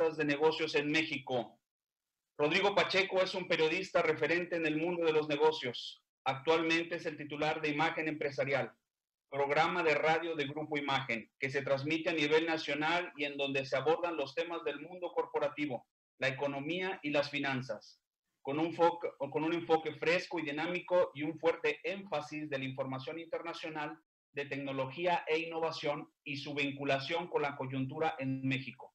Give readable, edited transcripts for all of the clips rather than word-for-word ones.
periodistas de negocios en México. Rodrigo Pacheco es un periodista referente en el mundo de los negocios. Actualmente es el titular de Imagen Empresarial, programa de radio de Grupo Imagen, que se transmite a nivel nacional y en donde se abordan los temas del mundo corporativo, la economía y las finanzas, con un enfoque fresco y dinámico y un fuerte énfasis de la información internacional, de tecnología e innovación y su vinculación con la coyuntura en México.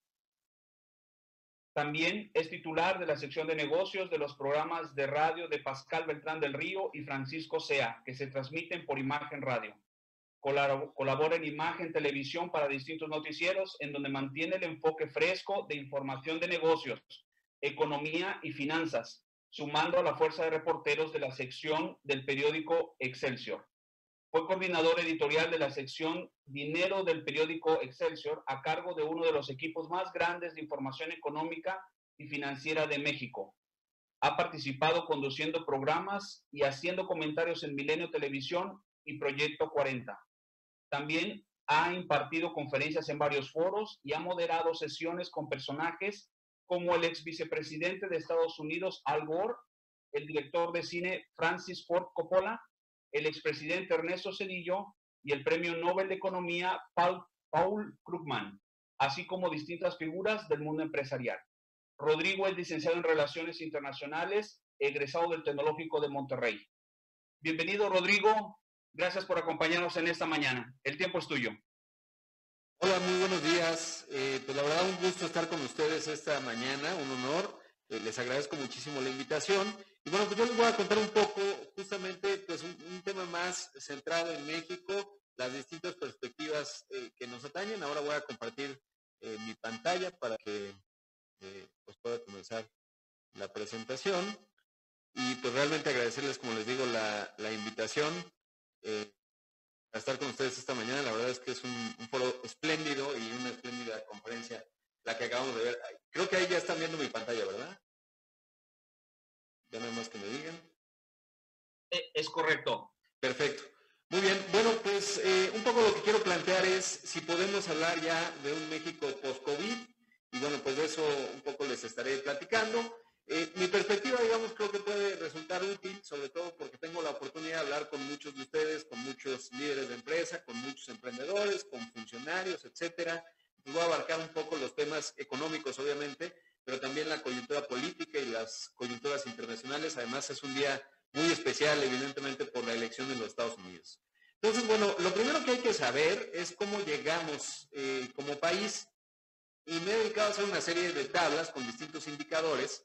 También es titular de la sección de negocios de los programas de radio de Pascal Beltrán del Río y Francisco Sea, que se transmiten por Imagen Radio. Colabora en Imagen Televisión para distintos noticieros, en donde mantiene el enfoque fresco de información de negocios, economía y finanzas, sumando a la fuerza de reporteros de la sección del periódico Excelsior. Fue coordinador editorial de la sección Dinero del periódico Excelsior, a cargo de uno de los equipos más grandes de información económica y financiera de México. Ha participado conduciendo programas y haciendo comentarios en Milenio Televisión y Proyecto 40. También ha impartido conferencias en varios foros y ha moderado sesiones con personajes como el ex vicepresidente de Estados Unidos, Al Gore, el director de cine Francis Ford Coppola, el expresidente Ernesto Zedillo y el premio Nobel de Economía Paul Krugman, así como distintas figuras del mundo empresarial. Rodrigo es licenciado en Relaciones Internacionales, egresado del Tecnológico de Monterrey. Bienvenido, Rodrigo. Gracias por acompañarnos en esta mañana. El tiempo es tuyo. Hola, muy buenos días. Pues la verdad, un gusto estar con ustedes esta mañana, un honor. Les agradezco muchísimo la invitación. Y bueno, pues yo les voy a contar un poco, justamente, pues un tema más centrado en México, las distintas perspectivas que nos atañen. Ahora voy a compartir mi pantalla para que pues pueda comenzar la presentación. Y pues realmente agradecerles, como les digo, la invitación a estar con ustedes esta mañana. La verdad es que es un foro espléndido y una espléndida conferencia la que acabamos de ver. Creo que ahí ya están viendo mi pantalla, ¿verdad? Ya no hay más que me digan. Es correcto. Perfecto. Muy bien. Bueno, pues un poco lo que quiero plantear es si podemos hablar ya de un México post-COVID. Y bueno, pues de eso un poco les estaré platicando. Mi perspectiva, digamos, creo que puede resultar útil, sobre todo porque tengo la oportunidad de hablar con muchos de ustedes, con muchos líderes de empresa, con muchos emprendedores, con funcionarios, etcétera. Voy a abarcar un poco los temas económicos, obviamente, pero también la coyuntura política y las coyunturas internacionales. Además, es un día muy especial, evidentemente, por la elección en los Estados Unidos. Entonces, bueno, lo primero que hay que saber es cómo llegamos como país. Y me he dedicado a hacer una serie de tablas con distintos indicadores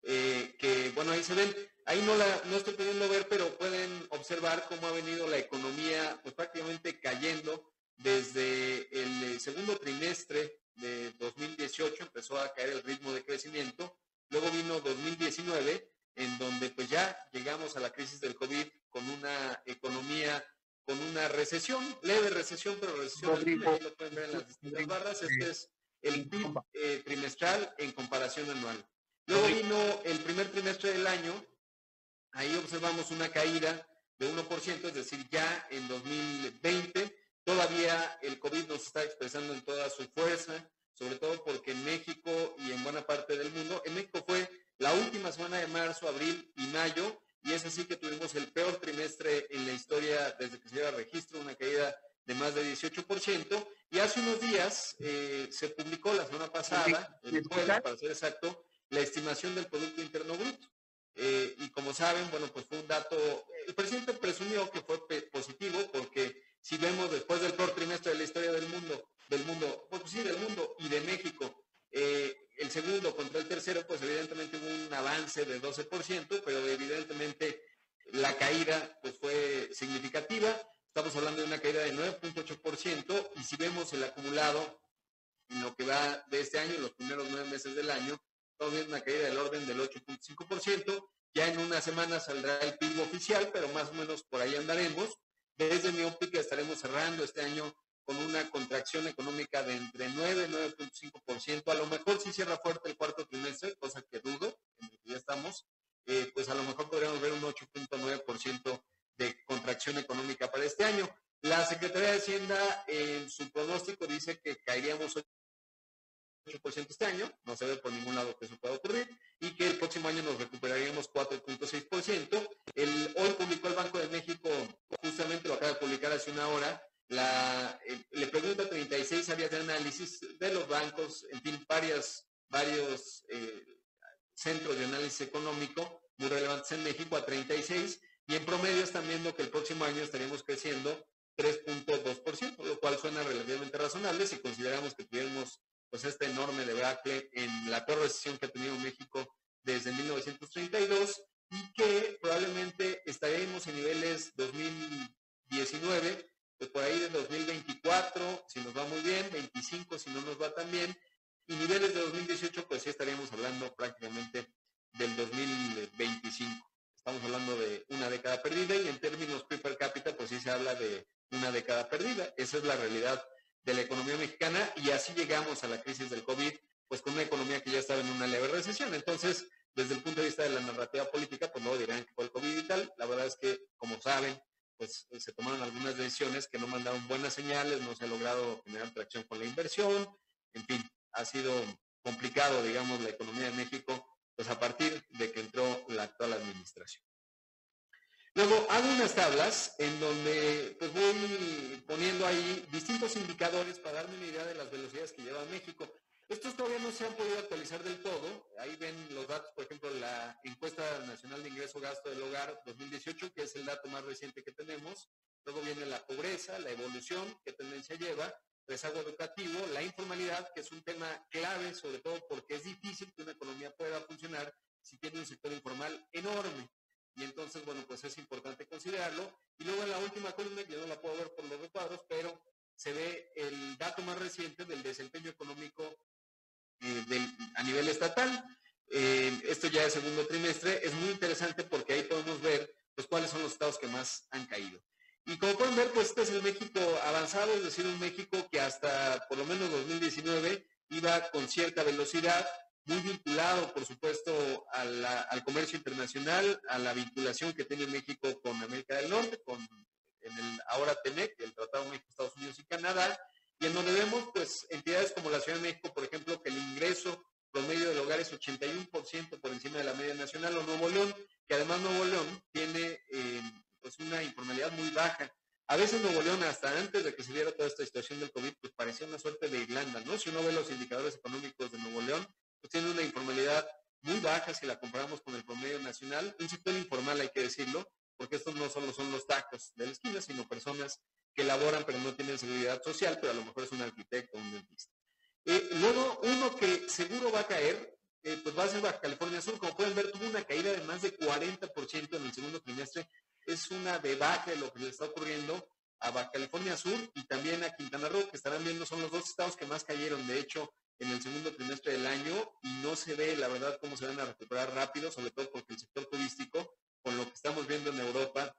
que, bueno, ahí se ven. Ahí no estoy pudiendo ver, pero pueden observar cómo ha venido la economía, pues prácticamente cayendo desde el segundo trimestre de 2018, empezó a caer el ritmo de crecimiento. Luego vino 2019, en donde pues ya llegamos a la crisis del COVID con una economía, con una recesión, leve recesión, pero recesión al fin. Ahí lo pueden ver en las distintas barras. Este es el PIB trimestral en comparación anual. Luego vino el primer trimestre del año, ahí observamos una caída de 1%, es decir, ya en 2020 todavía el COVID nos está expresando en toda su fuerza, sobre todo porque en México y en buena parte del mundo, en México fue la última semana de marzo, abril y mayo, y es así que tuvimos el peor trimestre en la historia desde que se lleva registro, una caída de más de 18%, y hace unos días se publicó la semana pasada, el jueves para ser exacto, la estimación del Producto Interno Bruto. Y como saben, bueno, pues fue un dato, el presidente presumió que fue positivo, porque si vemos después del peor trimestre de la historia del mundo, pues sí, del mundo y de México, el segundo contra el tercero, pues evidentemente hubo un avance de 12%, pero evidentemente la caída pues fue significativa. Estamos hablando de una caída de 9.8%, y si vemos el acumulado en lo que va de este año, en los primeros 9 meses del año, estamos viendo una caída del orden del 8.5%. Ya en una semana saldrá el PIB oficial, pero más o menos por ahí andaremos. Desde mi óptica estaremos cerrando este año con una contracción económica de entre 9 y 9.5%. A lo mejor sí cierra fuerte el cuarto trimestre, cosa que dudo, en el que ya estamos, pues a lo mejor podríamos ver un 8.9% de contracción económica para este año. La Secretaría de Hacienda en su pronóstico dice que caeríamos 8% este año, no se ve por ningún lado que eso pueda ocurrir, y que el próximo año nos recuperaríamos 4.6%. Hoy publicó el Banco de México, justamente lo acaba de publicar hace una hora, le pregunta a 36 áreas de análisis de los bancos, en fin, varios centros de análisis económico muy relevantes en México, a 36, y en promedio están viendo que el próximo año estaríamos creciendo 3.2%, lo cual suena relativamente razonable si consideramos que tuviéramos pues esta enorme debacle en la peor recesión que ha tenido México desde 1932 y que probablemente estaremos en niveles 2019, pues por ahí de 2024, si nos va muy bien, 25 si no nos va tan bien, y niveles de 2018, pues sí estaríamos hablando prácticamente del 2025. Estamos hablando de una década perdida y en términos PIB per cápita, pues sí se habla de una década perdida. Esa es la realidad de la economía mexicana y así llegamos a la crisis del COVID, pues con una economía que ya estaba en una leve recesión. Entonces, desde el punto de vista de la narrativa política, pues luego dirán que fue el COVID y tal. La verdad es que, como saben, pues se tomaron algunas decisiones que no mandaron buenas señales, no se ha logrado generar tracción con la inversión, en fin, ha sido complicado, digamos, la economía de México, pues a partir de que entró la actual administración. Luego hago unas tablas en donde pues voy poniendo ahí distintos indicadores para darme una idea de las velocidades que lleva México. Estos todavía no se han podido actualizar del todo. Ahí ven los datos, por ejemplo, la encuesta nacional de ingreso-gasto del hogar 2018, que es el dato más reciente que tenemos. Luego viene la pobreza, la evolución, qué tendencia lleva, rezago educativo, la informalidad, que es un tema clave, sobre todo porque es difícil que una economía pueda funcionar si tiene un sector informal enorme. Y entonces, bueno, pues es importante considerarlo. Y luego en la última columna, yo no la puedo ver por los recuadros, pero se ve el dato más reciente del desempeño económico a nivel estatal. Esto ya es segundo trimestre. Es muy interesante porque ahí podemos ver pues cuáles son los estados que más han caído. Y como pueden ver, pues este es el México avanzado, es decir, un México que hasta por lo menos 2019 iba con cierta velocidad, muy vinculado, por supuesto, al comercio internacional, a la vinculación que tiene México con América del Norte, en el ahora TEMEC, el Tratado México, Estados Unidos y Canadá, y en donde vemos, pues, entidades como la Ciudad de México, por ejemplo, que el ingreso promedio del hogar es 81% por encima de la media nacional, o Nuevo León, que además Nuevo León tiene pues una informalidad muy baja. A veces Nuevo León, hasta antes de que se diera toda esta situación del COVID, pues parecía una suerte de Irlanda, ¿no? Si uno ve los indicadores económicos de Nuevo León, pues tiene una informalidad muy baja si la comparamos con el promedio nacional, un sector informal hay que decirlo, porque estos no solo son los tacos de la esquina, sino personas que laboran pero no tienen seguridad social, pero a lo mejor es un arquitecto o un dentista. Luego, uno que seguro va a caer, pues va a ser Baja California Sur. Como pueden ver, tuvo una caída de más de 40% en el segundo trimestre. Es una debacle lo que le está ocurriendo a Baja California Sur y también a Quintana Roo, que estarán viendo, son los dos estados que más cayeron, de hecho, en el segundo trimestre del año, y no se ve, la verdad, cómo se van a recuperar rápido, sobre todo porque el sector turístico, con lo que estamos viendo en Europa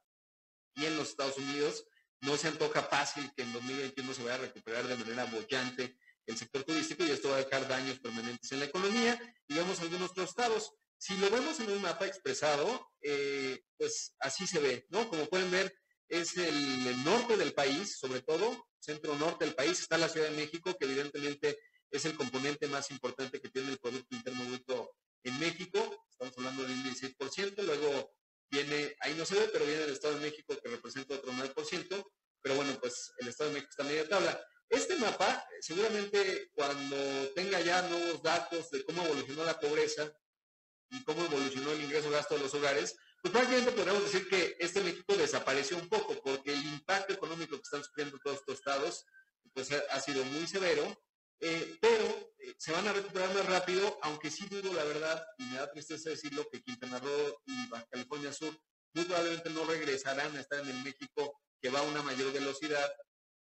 y en los Estados Unidos, no se antoja fácil que en 2021 se vaya a recuperar de manera bollante el sector turístico y esto va a dejar daños permanentes en la economía. Y vemos algunos otros estados. Si lo vemos en un mapa expresado, pues así se ve, ¿no? Como pueden ver, es el norte del país, sobre todo, centro-norte del país, está la Ciudad de México, que evidentemente es el componente más importante que tiene el Producto Interno Bruto en México. Estamos hablando de un 16%, luego viene, ahí no se ve, pero viene el Estado de México que representa otro 9%, pero bueno, pues el Estado de México está en media tabla. Este mapa, seguramente cuando tenga ya nuevos datos de cómo evolucionó la pobreza y cómo evolucionó el ingreso-gasto de los hogares, pues prácticamente podríamos decir que este México desapareció un poco, porque el impacto económico que están sufriendo todos estos estados, pues ha sido muy severo, pero se van a recuperar más rápido, aunque sí dudo, la verdad, y me da tristeza decirlo, que Quintana Roo y Baja California Sur muy probablemente no regresarán a estar en el México que va a una mayor velocidad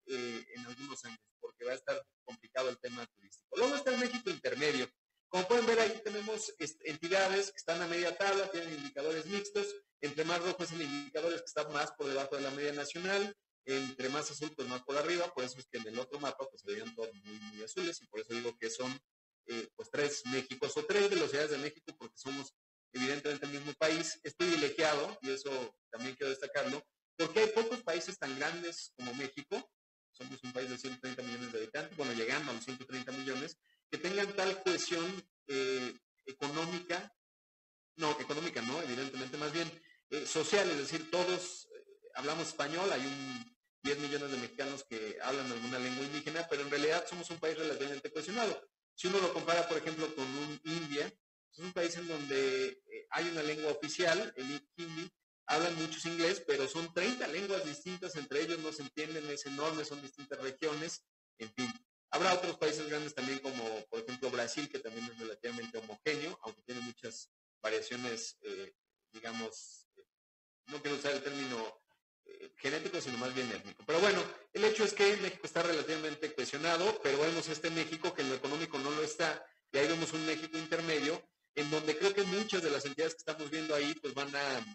en algunos años, porque va a estar complicado el tema turístico. Luego está el México intermedio. Como pueden ver, ahí tenemos entidades que están a media tabla, tienen indicadores mixtos. Entre más rojo es el indicador que está más por debajo de la media nacional. Entre más azul, pues más por arriba. Por eso es que en el otro mapa pues se veían todos muy, muy azules. Y por eso digo que son pues tres Méxicos o tres velocidades de México, porque somos evidentemente el mismo país. Es privilegiado, y eso también quiero destacarlo, porque hay pocos países tan grandes como México. Somos un país de 130 millones de habitantes, bueno, llegando a los 130 millones, que tengan tal cohesión económica, económica no, evidentemente, más bien social, es decir, todos hablamos español, hay 10 millones de mexicanos que hablan alguna lengua indígena, pero en realidad somos un país relativamente cohesionado. Si uno lo compara, por ejemplo, con India, es un país en donde hay una lengua oficial, el hindi, hablan muchos inglés, pero son 30 lenguas distintas, entre ellos no se entienden, es enorme, son distintas regiones, en fin. Habrá otros países grandes también como, por ejemplo, Brasil, que también es relativamente homogéneo, aunque tiene muchas variaciones, digamos, no quiero usar el término genético, sino más bien étnico. Pero bueno, el hecho es que México está relativamente cohesionado, pero vemos este México que en lo económico no lo está, y ahí vemos un México intermedio, en donde creo que muchas de las entidades que estamos viendo ahí, pues van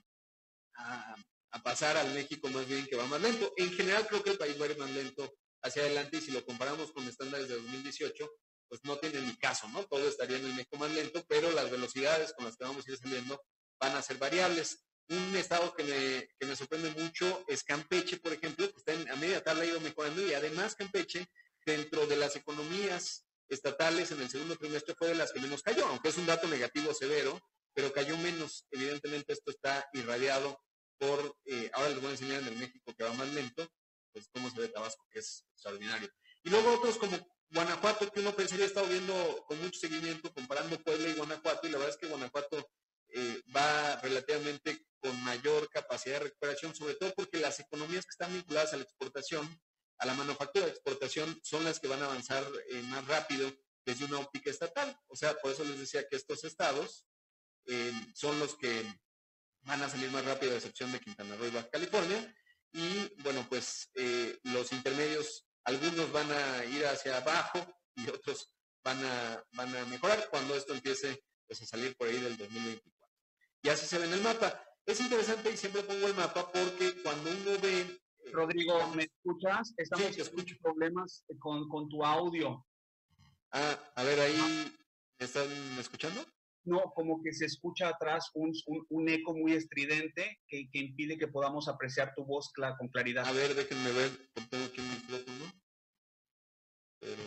a pasar al México más bien que va más lento. En general creo que el país va a ir más lento hacia adelante, y si lo comparamos con estándares de 2018, pues no tiene ni caso, ¿no? Todo estaría en el México más lento, pero las velocidades con las que vamos a ir saliendo van a ser variables. Un estado que me sorprende mucho es Campeche, por ejemplo, que está a media tabla, ha ido mejorando, y además Campeche, dentro de las economías estatales, en el segundo trimestre fue de las que menos cayó, aunque es un dato negativo severo, pero cayó menos. Evidentemente esto está irradiado por, ahora les voy a enseñar en el México que va más lento, pues cómo se ve Tabasco, que es extraordinario. Y luego otros como Guanajuato, que uno pensaría, estado viendo con mucho seguimiento, comparando Puebla y Guanajuato, y la verdad es que Guanajuato va relativamente con mayor capacidad de recuperación, sobre todo porque las economías que están vinculadas a la exportación, a la manufactura de exportación, son las que van a avanzar más rápido desde una óptica estatal. O sea, por eso les decía que estos estados son los que van a salir más rápido, a excepción de Quintana Roo y Baja California. Y bueno, pues los intermedios, algunos van a ir hacia abajo y otros van a mejorar cuando esto empiece, pues, a salir por ahí del 2024. Y así se ve en el mapa. Es interesante, y siempre pongo el mapa porque cuando uno ve... Rodrigo, digamos, ¿me escuchas? Estamos sí, te escucho. Problemas con tu audio. A ver, ahí, ¿me están escuchando? No, como que se escucha atrás un eco muy estridente que impide que podamos apreciar tu voz con claridad. A ver, déjenme ver, tengo aquí un micrófono. Pero...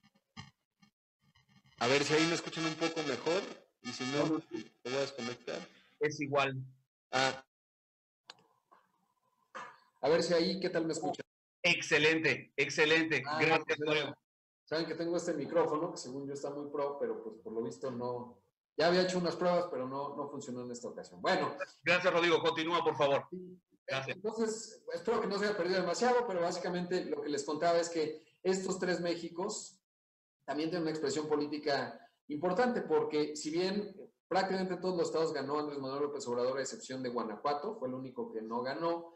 a ver si ahí me escuchan un poco mejor, y si no, te voy a desconectar. Es igual. A ver si ahí, ¿qué tal me escuchan? Excelente, excelente. Gracias, Mario. Saben que tengo este micrófono, que según yo está muy pro, pero pues por lo visto no... Ya había hecho unas pruebas, pero no funcionó en esta ocasión. Bueno. Gracias, Rodrigo. Continúa, por favor. Gracias. Entonces, espero que no se haya perdido demasiado, pero básicamente lo que les contaba es que estos tres Méxicos también tienen una expresión política importante, porque si bien prácticamente todos los estados ganó Andrés Manuel López Obrador, a excepción de Guanajuato, fue el único que no ganó,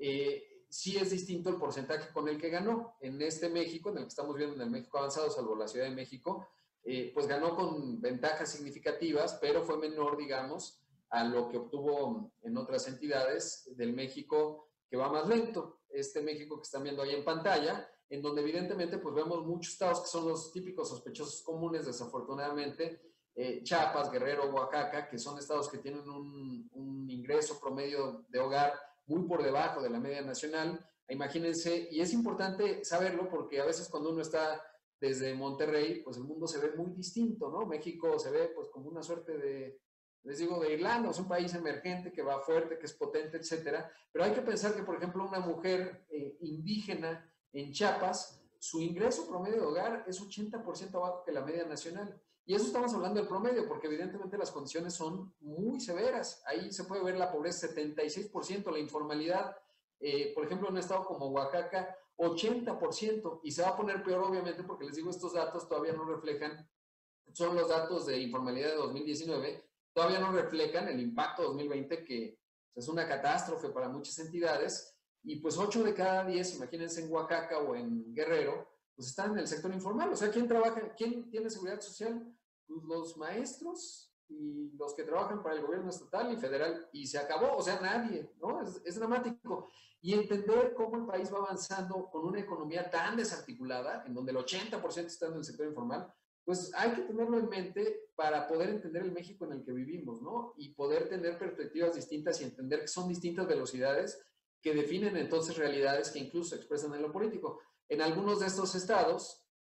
sí es distinto el porcentaje con el que ganó. En este México, en el que estamos viendo, en el México avanzado, salvo la Ciudad de México, pues ganó con ventajas significativas, pero fue menor, digamos, a lo que obtuvo en otras entidades del México que va más lento. Este México que están viendo ahí en pantalla, en donde evidentemente pues vemos muchos estados que son los típicos sospechosos comunes, desafortunadamente, Chiapas, Guerrero, Oaxaca, que son estados que tienen un ingreso promedio de hogar muy por debajo de la media nacional. Imagínense, y es importante saberlo porque a veces cuando uno está desde Monterrey, pues el mundo se ve muy distinto, ¿no? México se ve pues como una suerte de, les digo, de Irlanda, es un país emergente que va fuerte, que es potente, etcétera. Pero hay que pensar que, por ejemplo, una mujer indígena en Chiapas, su ingreso promedio de hogar es 80% abajo que la media nacional. Y eso estamos hablando del promedio, porque evidentemente las condiciones son muy severas. Ahí se puede ver la pobreza, 76%, la informalidad, por ejemplo, en un estado como Oaxaca, 80%, y se va a poner peor obviamente porque les digo, estos datos todavía no reflejan, son los datos de informalidad de 2019, todavía no reflejan el impacto 2020, que es una catástrofe para muchas entidades, y pues 8 de cada 10, imagínense en Oaxaca o en Guerrero, pues están en el sector informal. O sea, ¿quién trabaja? ¿Quién tiene seguridad social? Pues los maestros y los que trabajan para el gobierno estatal y federal, y se acabó, o sea, nadie, ¿no? Es dramático. Y entender cómo el país va avanzando con una economía tan desarticulada, en donde el 80% está en el sector informal, pues hay que tenerlo en mente para poder entender el México en el que vivimos, ¿no? Y poder tener perspectivas distintas y entender que son distintas velocidades que definen entonces realidades que incluso se expresan en lo político. En algunos de estos estados,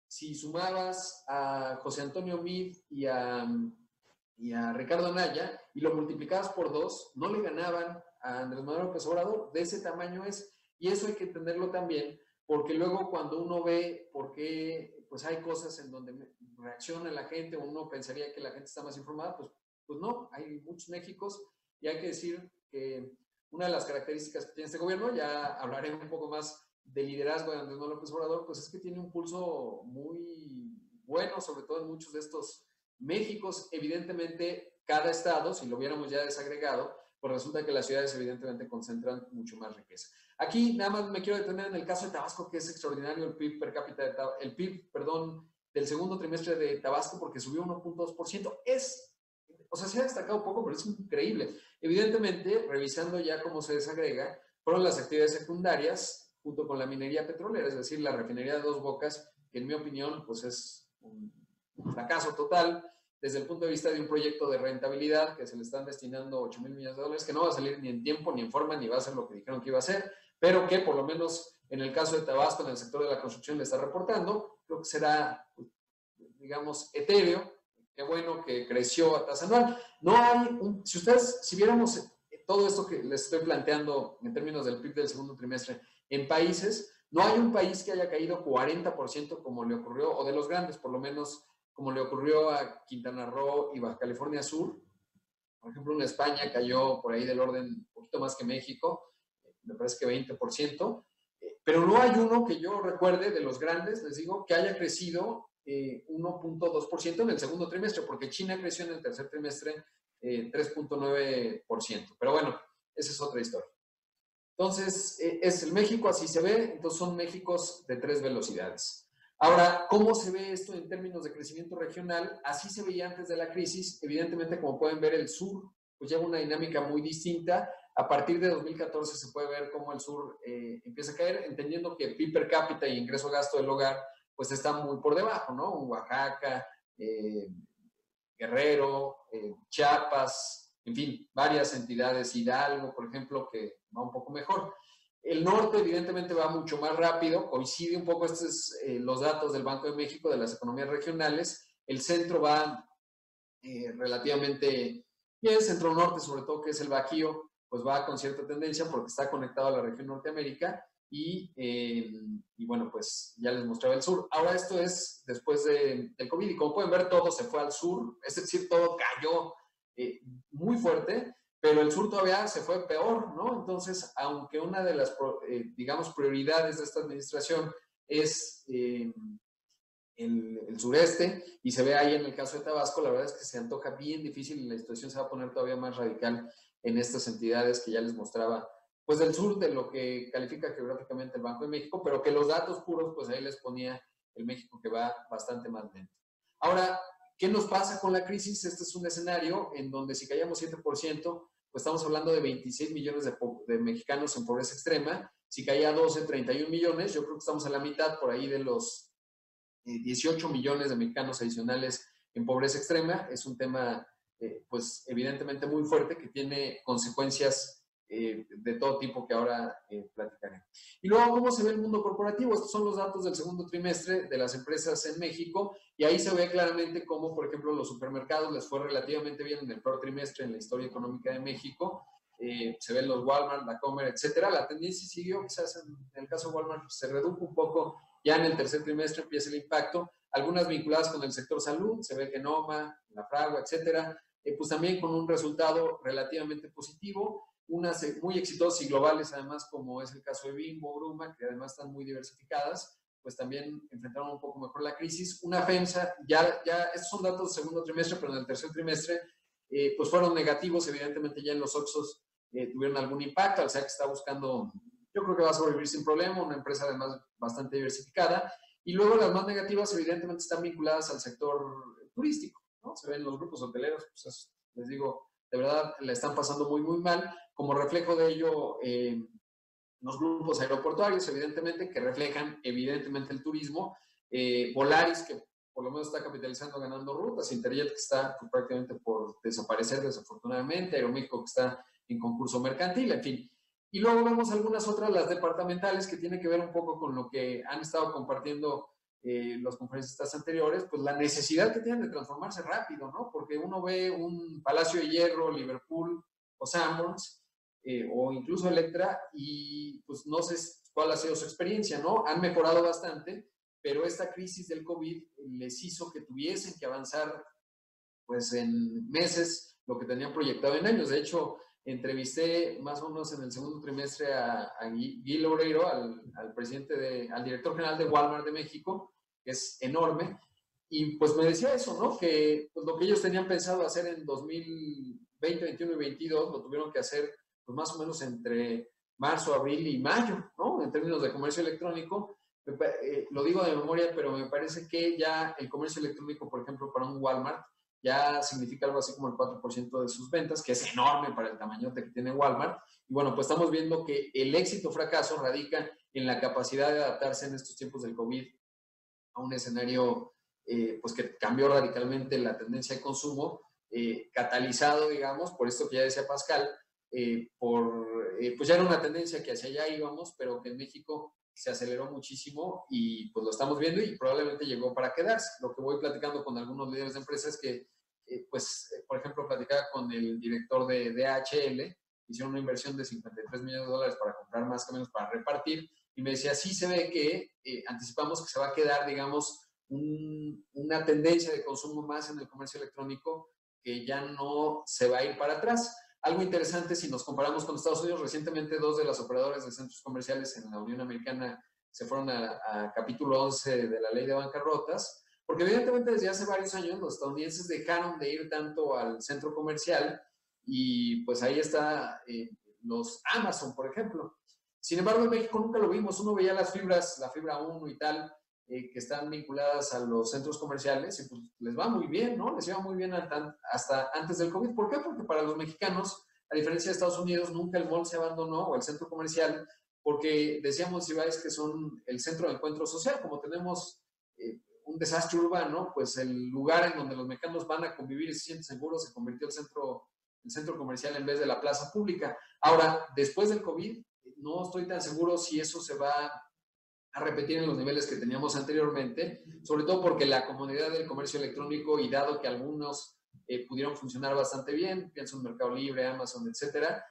si sumabas a José Antonio Meade y a Ricardo Anaya y lo multiplicabas por 2, no le ganaban a Andrés Manuel López Obrador. De ese tamaño es. Y eso hay que entenderlo también, porque luego cuando uno ve por qué pues hay cosas en donde reacciona la gente, uno pensaría que la gente está más informada, pues no, hay muchos Méxicos, y hay que decir que una de las características que tiene este gobierno, ya hablaré un poco más de liderazgo de Andrés Manuel López Obrador, pues es que tiene un pulso muy bueno, sobre todo en muchos de estos Méxicos. Evidentemente, cada estado, si lo viéramos ya desagregado, pues resulta que las ciudades evidentemente concentran mucho más riqueza. Aquí nada más me quiero detener en el caso de Tabasco, que es extraordinario el PIB per cápita, el PIB, perdón, del segundo trimestre de Tabasco, porque subió 1.2%. O sea, se ha destacado un poco, pero es increíble. Evidentemente, revisando ya cómo se desagrega, fueron las actividades secundarias junto con la minería petrolera, es decir, la refinería de Dos Bocas, que en mi opinión, pues es un fracaso total desde el punto de vista de un proyecto de rentabilidad que se le están destinando 8,000 millones de dólares, que no va a salir ni en tiempo, ni en forma, ni va a ser lo que dijeron que iba a ser, pero que por lo menos en el caso de Tabasco, en el sector de la construcción, le está reportando. Creo que será, digamos, etéreo. Qué bueno que creció a tasa anual. No hay si viéramos todo esto que les estoy planteando en términos del PIB del segundo trimestre en países, no hay un país que haya caído 40% como le ocurrió, o de los grandes por lo menos, como le ocurrió a Quintana Roo y Baja California Sur. Por ejemplo, en España cayó por ahí del orden un poquito más que México, me parece que 20%, pero no hay uno que yo recuerde de los grandes, les digo, que haya crecido 1.2% en el segundo trimestre, porque China creció en el tercer trimestre 3.9%. Pero bueno, esa es otra historia. Entonces, es el México, así se ve. Entonces, son Méxicos de 3 velocidades. Ahora, ¿cómo se ve esto en términos de crecimiento regional? Así se veía antes de la crisis. Evidentemente, como pueden ver, el sur pues lleva una dinámica muy distinta. A partir de 2014 se puede ver cómo el sur empieza a caer, entendiendo que PIB per cápita y ingreso-gasto del hogar pues están muy por debajo, ¿no? Oaxaca, Guerrero, Chiapas, en fin, varias entidades, Hidalgo, por ejemplo, que va un poco mejor. El norte, evidentemente, va mucho más rápido, coincide un poco estos los datos del Banco de México de las economías regionales. El centro va relativamente bien, centro-norte, sobre todo, que es el Bajío, pues va con cierta tendencia porque está conectado a la región Norteamérica. Y bueno, pues ya les mostraba el sur. Ahora esto es después del COVID y como pueden ver todo se fue al sur, es decir, todo cayó muy fuerte, pero el sur todavía se fue peor, ¿no? Entonces, aunque una de las, digamos, prioridades de esta administración es el sureste, y se ve ahí en el caso de Tabasco, la verdad es que se antoja bien difícil y la situación se va a poner todavía más radical en estas entidades que ya les mostraba, pues del sur de lo que califica geográficamente el Banco de México, pero que los datos puros, pues ahí les ponía el México que va bastante más lento. Ahora, ¿qué nos pasa con la crisis? Este es un escenario en donde si caíamos 7%, pues estamos hablando de 26 millones de mexicanos en pobreza extrema. Si caía 12, 31 millones, yo creo que estamos a la mitad, por ahí de los 18 millones de mexicanos adicionales en pobreza extrema. Es un tema, pues evidentemente muy fuerte que tiene consecuencias de todo tipo que ahora platicaré. Y luego, ¿cómo se ve el mundo corporativo? Estos son los datos del segundo trimestre de las empresas en México y ahí se ve claramente cómo, por ejemplo, los supermercados les fue relativamente bien en el peor trimestre en la historia económica de México. Se ven los Walmart, la Comer, etcétera. La tendencia siguió, quizás en el caso de Walmart se redujo un poco, ya en el tercer trimestre empieza el impacto. Algunas vinculadas con el sector salud, se ve que Noma, la Fragua, etcétera, pues también con un resultado relativamente positivo. Unas muy exitosas y globales, además, como es el caso de Bimbo, Bruma, que además están muy diversificadas, pues también enfrentaron un poco mejor la crisis. Una FEMSA, ya estos son datos del segundo trimestre, pero en el tercer trimestre, pues fueron negativos, evidentemente ya en los Oxxos tuvieron algún impacto, al sea que está buscando, yo creo que va a sobrevivir sin problema, una empresa además bastante diversificada. Y luego las más negativas, evidentemente, están vinculadas al sector turístico, ¿no? Se ven los grupos hoteleros, pues les digo, de verdad, la están pasando muy, muy mal. Como reflejo de ello, los grupos aeroportuarios, evidentemente, que reflejan, evidentemente, el turismo. Volaris, que por lo menos está capitalizando, ganando rutas. Interjet, que está pues, prácticamente por desaparecer, desafortunadamente. Aeroméxico, que está en concurso mercantil, en fin. Y luego vemos algunas otras, las departamentales, que tienen que ver un poco con lo que han estado compartiendo los conferencistas anteriores, pues la necesidad que tienen de transformarse rápido, ¿no? Porque uno ve un Palacio de Hierro, Liverpool o Sanborns, o incluso Electra, y pues no sé cuál ha sido su experiencia, ¿no? Han mejorado bastante, pero esta crisis del COVID les hizo que tuviesen que avanzar pues en meses lo que tenían proyectado en años. De hecho, entrevisté más o menos en el segundo trimestre a Guy Loureiro, al director general de Walmart de México, que es enorme, y pues me decía eso, ¿no? Que pues, lo que ellos tenían pensado hacer en 2020, 21 y 22 lo tuvieron que hacer pues más o menos entre marzo, abril y mayo, ¿no? En términos de comercio electrónico. Lo digo de memoria, pero me parece que ya el comercio electrónico, por ejemplo, para un Walmart, ya significa algo así como el 4% de sus ventas, que es enorme para el tamaño que tiene Walmart. Y bueno, pues estamos viendo que el éxito o fracaso radica en la capacidad de adaptarse en estos tiempos del COVID a un escenario pues que cambió radicalmente la tendencia de consumo, catalizado, digamos, por esto que ya decía Pascal, pues ya era una tendencia que hacia allá íbamos, pero que en México se aceleró muchísimo y pues lo estamos viendo y probablemente llegó para quedarse. Lo que voy platicando con algunos líderes de empresas es que, por ejemplo, platicaba con el director de DHL, hicieron una inversión de $53 millones para comprar más camiones para repartir, y me decía, sí se ve que anticipamos que se va a quedar, digamos, una tendencia de consumo más en el comercio electrónico que ya no se va a ir para atrás. Algo interesante, si nos comparamos con Estados Unidos, recientemente 2 de las operadoras de centros comerciales en la Unión Americana se fueron a capítulo 11 de la ley de bancarrotas, porque evidentemente desde hace varios años los estadounidenses dejaron de ir tanto al centro comercial y pues ahí está los Amazon, por ejemplo. Sin embargo, en México nunca lo vimos. Uno veía las fibras, la fibra 1 y tal, que están vinculadas a los centros comerciales y pues les va muy bien, ¿no? Les iba muy bien hasta antes del COVID. ¿Por qué? Porque para los mexicanos, a diferencia de Estados Unidos, nunca el mall se abandonó o el centro comercial, porque decíamos, Ibáez, que son el centro de encuentro social. Como tenemos un desastre urbano, pues el lugar en donde los mexicanos van a convivir y se sienten seguros se convirtió el centro comercial en vez de la plaza pública. Ahora, después del COVID, no estoy tan seguro si eso se va a repetir en los niveles que teníamos anteriormente, sobre todo porque la comodidad del comercio electrónico y dado que algunos pudieron funcionar bastante bien, pienso en Mercado Libre, Amazon, etcétera,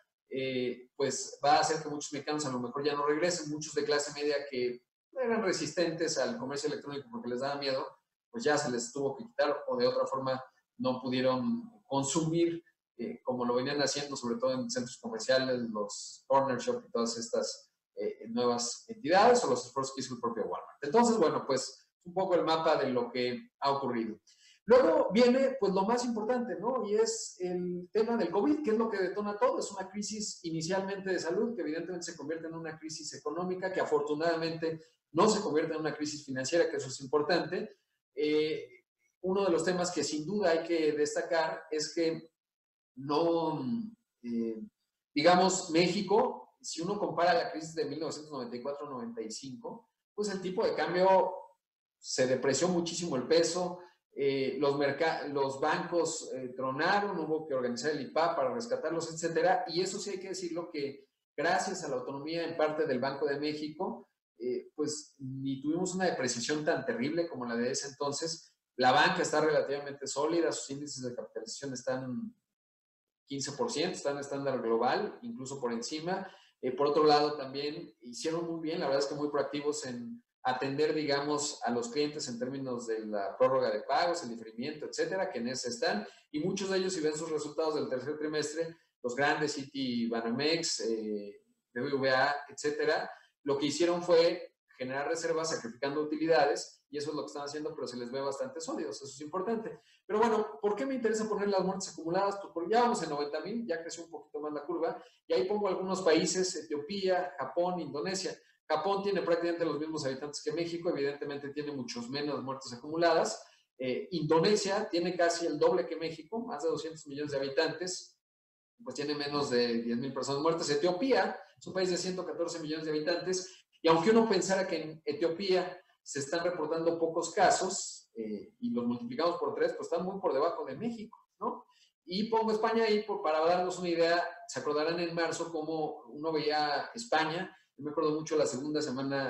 pues va a hacer que muchos mexicanos a lo mejor ya no regresen, muchos de clase media que eran resistentes al comercio electrónico porque les daba miedo, pues ya se les tuvo que quitar o de otra forma no pudieron consumir como lo venían haciendo, sobre todo en centros comerciales, los corner shop y todas estas nuevas entidades o los esfuerzos que hizo el propio Walmart. Entonces, bueno, pues un poco el mapa de lo que ha ocurrido. Luego viene, pues, lo más importante, ¿no? Y es el tema del COVID, que es lo que detona todo. Es una crisis inicialmente de salud, que evidentemente se convierte en una crisis económica, que afortunadamente no se convierte en una crisis financiera, que eso es importante. Uno de los temas que sin duda hay que destacar es que no, digamos, México, si uno compara la crisis de 1994-95, pues el tipo de cambio se depreció muchísimo el peso, los bancos tronaron, hubo que organizar el IPAP para rescatarlos, etcétera, y eso sí hay que decirlo que gracias a la autonomía en parte del Banco de México, pues ni tuvimos una depreciación tan terrible como la de ese entonces. La banca está relativamente sólida, sus índices de capitalización están 15%, están en estándar global, incluso por encima. Por otro lado, también hicieron muy bien, la verdad es que muy proactivos en atender, digamos, a los clientes en términos de la prórroga de pagos, el diferimiento, etcétera, que en ese están. Y muchos de ellos, si ven sus resultados del tercer trimestre, los grandes, Citi, Banamex, BBVA, etcétera, lo que hicieron fue generar reservas sacrificando utilidades, y eso es lo que están haciendo, pero se les ve bastante sólidos, eso es importante. Pero bueno, ¿por qué me interesa poner las muertes acumuladas? Pues porque ya vamos en 90,000, ya creció un poquito más la curva, y ahí pongo algunos países, Etiopía, Japón, Indonesia. Japón tiene prácticamente los mismos habitantes que México, evidentemente tiene muchos menos muertes acumuladas. Indonesia tiene casi el doble que México, más de 200 millones de habitantes, pues tiene menos de 10,000 personas muertas. Etiopía es un país de 114 millones de habitantes, y aunque uno pensara que en Etiopía se están reportando pocos casos y los multiplicamos por 3, pues están muy por debajo de México, ¿no? Y pongo España ahí para darnos una idea. Se acordarán en marzo cómo uno veía España. Yo me acuerdo mucho la segunda semana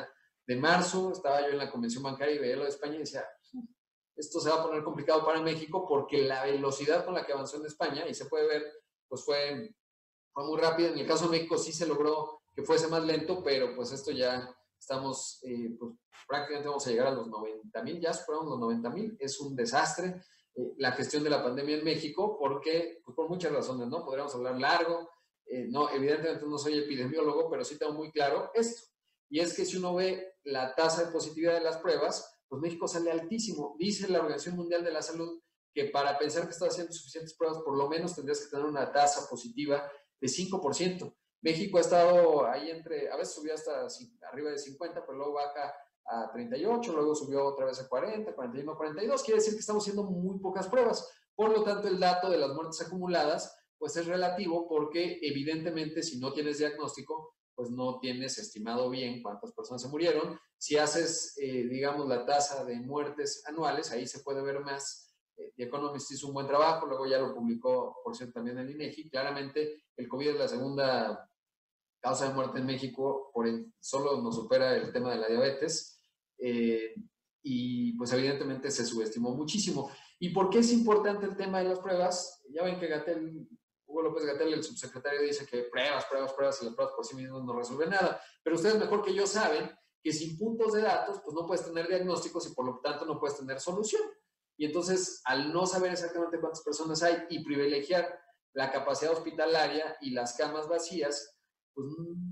de marzo, estaba yo en la convención bancaria y veía lo de España y decía, esto se va a poner complicado para México porque la velocidad con la que avanzó en España, y se puede ver, pues fue muy rápida. En el caso de México sí se logró que fuese más lento, pero pues esto ya estamos, pues prácticamente vamos a llegar a los 90,000, ya superamos los 90,000, es un desastre la gestión de la pandemia en México, porque, pues por muchas razones, ¿no? Podríamos hablar largo, no, evidentemente no soy epidemiólogo, pero sí tengo muy claro esto, y es que si uno ve la tasa de positividad de las pruebas, pues México sale altísimo. Dice la Organización Mundial de la Salud que para pensar que estás haciendo suficientes pruebas, por lo menos tendrías que tener una tasa positiva de 5%. México ha estado ahí entre, a veces subió hasta arriba de 50, pero luego baja a 38, luego subió otra vez a 40, 41, 42. Quiere decir que estamos haciendo muy pocas pruebas. Por lo tanto, el dato de las muertes acumuladas, pues es relativo porque evidentemente si no tienes diagnóstico, pues no tienes estimado bien cuántas personas se murieron. Si haces, digamos, la tasa de muertes anuales, ahí se puede ver más. The Economist hizo un buen trabajo, luego ya lo publicó, por cierto, también el INEGI. Claramente, el COVID es la segunda causa de muerte en México, solo nos supera el tema de la diabetes, y pues evidentemente se subestimó muchísimo. ¿Y por qué es importante el tema de las pruebas? Ya ven que Hugo López-Gatell, el subsecretario, dice que pruebas, y las pruebas por sí mismas no resuelven nada, pero ustedes mejor que yo saben que sin puntos de datos, pues no puedes tener diagnósticos y por lo tanto no puedes tener solución. Y entonces, al no saber exactamente cuántas personas hay y privilegiar la capacidad hospitalaria y las camas vacías, pues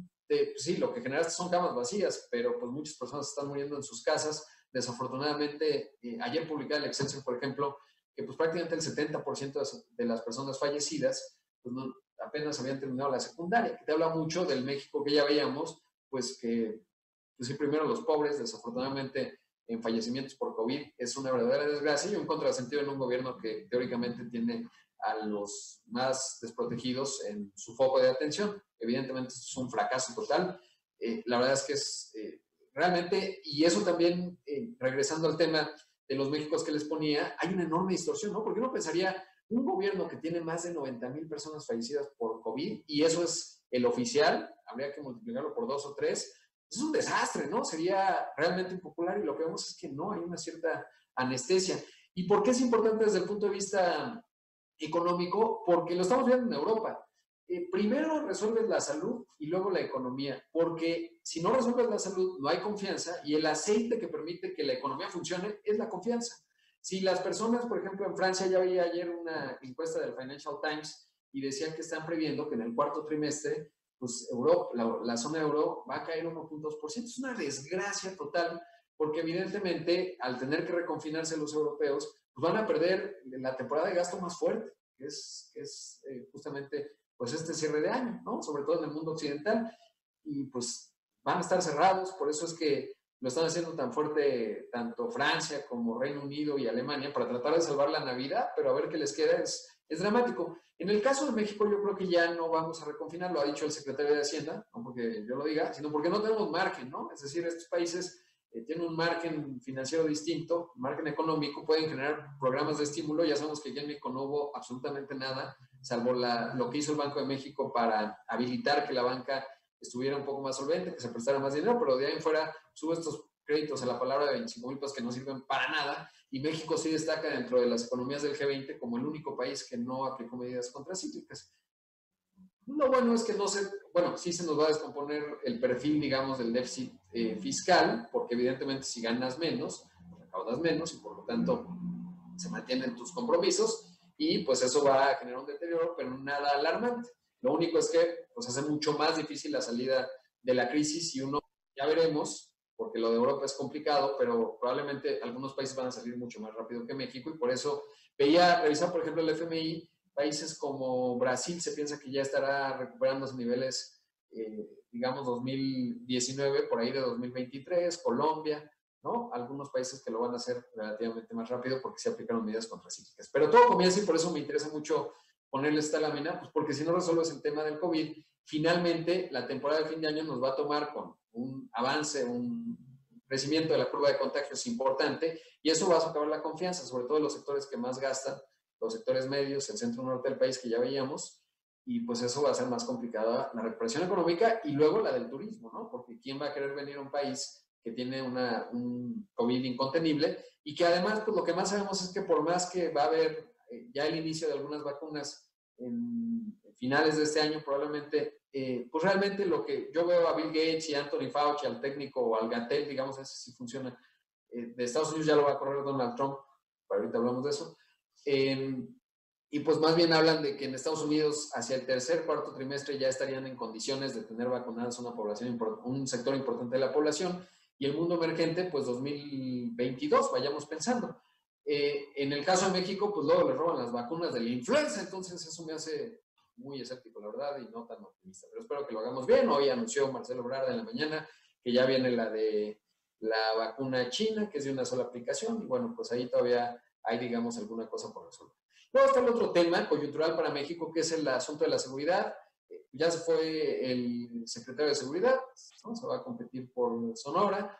sí, lo que generaste son camas vacías, pero pues muchas personas están muriendo en sus casas. Desafortunadamente, ayer publicaba el Excelsior, por ejemplo, que pues prácticamente el 70% de las personas fallecidas pues apenas habían terminado la secundaria, que te habla mucho del México que ya veíamos, pues que, pues sí, primero los pobres, desafortunadamente, en fallecimientos por COVID, es una verdadera desgracia y un contrasentido en un gobierno que teóricamente tiene a los más desprotegidos en su foco de atención. Evidentemente es un fracaso total. La verdad es que es realmente, y eso también, regresando al tema de los Méxicos que les ponía, hay una enorme distorsión, ¿no? Porque uno pensaría, un gobierno que tiene más de 90,000 personas fallecidas por COVID, y eso es el oficial, habría que multiplicarlo por 2 o 3, es un desastre, ¿no? Sería realmente impopular, y lo que vemos es que no, hay una cierta anestesia. ¿Y por qué es importante desde el punto de vista económico? Porque lo estamos viendo en Europa. Primero resuelves la salud y luego la economía, porque si no resuelves la salud no hay confianza, y el aceite que permite que la economía funcione es la confianza. Si las personas, por ejemplo, en Francia, ya vi ayer una encuesta del Financial Times y decían que están previendo que en el cuarto trimestre, pues Europa, la zona euro va a caer 1,2%. Es una desgracia total, porque evidentemente al tener que reconfinarse los europeos, pues van a perder la temporada de gasto más fuerte, que es justamente pues este cierre de año, ¿no? Sobre todo en el mundo occidental, y pues van a estar cerrados. Por eso es que lo están haciendo tan fuerte tanto Francia como Reino Unido y Alemania, para tratar de salvar la Navidad, pero a ver qué les queda, es dramático. En el caso de México, yo creo que ya no vamos a reconfinar, lo ha dicho el secretario de Hacienda, no porque yo lo diga, sino porque no tenemos margen, ¿no? Es decir, estos países tienen un margen financiero distinto, margen económico, pueden generar programas de estímulo. Ya sabemos que aquí en México no hubo absolutamente nada, salvo lo que hizo el Banco de México para habilitar que la banca estuviera un poco más solvente, que se prestara más dinero, pero de ahí en fuera sube estos créditos a la palabra de 25,000 pesos que no sirven para nada, y México sí destaca dentro de las economías del G20 como el único país que no aplicó medidas contracíclicas. Lo bueno es que sí se nos va a descomponer el perfil, digamos, del déficit fiscal, porque evidentemente si ganas menos, recaudas menos, y por lo tanto se mantienen tus compromisos, y pues eso va a generar un deterioro, pero nada alarmante. Lo único es que pues hace mucho más difícil la salida de la crisis, y ya veremos, porque lo de Europa es complicado, pero probablemente algunos países van a salir mucho más rápido que México, y por eso revisar, por ejemplo, el FMI, países como Brasil se piensa que ya estará recuperando los niveles, digamos, 2019, por ahí de 2023, Colombia, ¿no? Algunos países que lo van a hacer relativamente más rápido porque se aplicaron medidas contracíclicas. Pero todo comienza, y por eso me interesa mucho ponerle esta lámina, pues porque si no resuelves el tema del COVID, finalmente la temporada de fin de año nos va a tomar con un avance, un crecimiento de la curva de contagios importante, y eso va a socavar la confianza, sobre todo en los sectores que más gastan, los sectores medios, el centro norte del país que ya veíamos, y pues eso va a ser más complicada la recuperación económica, y luego la del turismo, ¿no? Porque ¿quién va a querer venir a un país que tiene un COVID incontenible y que además, pues lo que más sabemos es que por más que va a haber ya el inicio de algunas vacunas en finales de este año, probablemente, pues realmente lo que yo veo a Bill Gates y Anthony Fauci, al técnico o al Gatel, digamos, ese sí funciona, de Estados Unidos ya lo va a correr Donald Trump, ahorita hablamos de eso, y pues más bien hablan de que en Estados Unidos hacia el tercer, cuarto trimestre ya estarían en condiciones de tener vacunadas una población, un sector importante de la población, y el mundo emergente, pues 2022, vayamos pensando. En el caso de México, pues luego les roban las vacunas de la influenza, entonces eso me hace muy escéptico, la verdad, y no tan optimista. Pero espero que lo hagamos bien. Hoy anunció Marcelo Ebrard en la mañana que ya viene la de la vacuna china, que es de una sola aplicación, y bueno, pues ahí todavía hay, digamos, alguna cosa por resolver. Luego está el otro tema coyuntural para México, que es el asunto de la seguridad. Ya se fue el secretario de Seguridad, ¿no? Se va a competir por Sonora.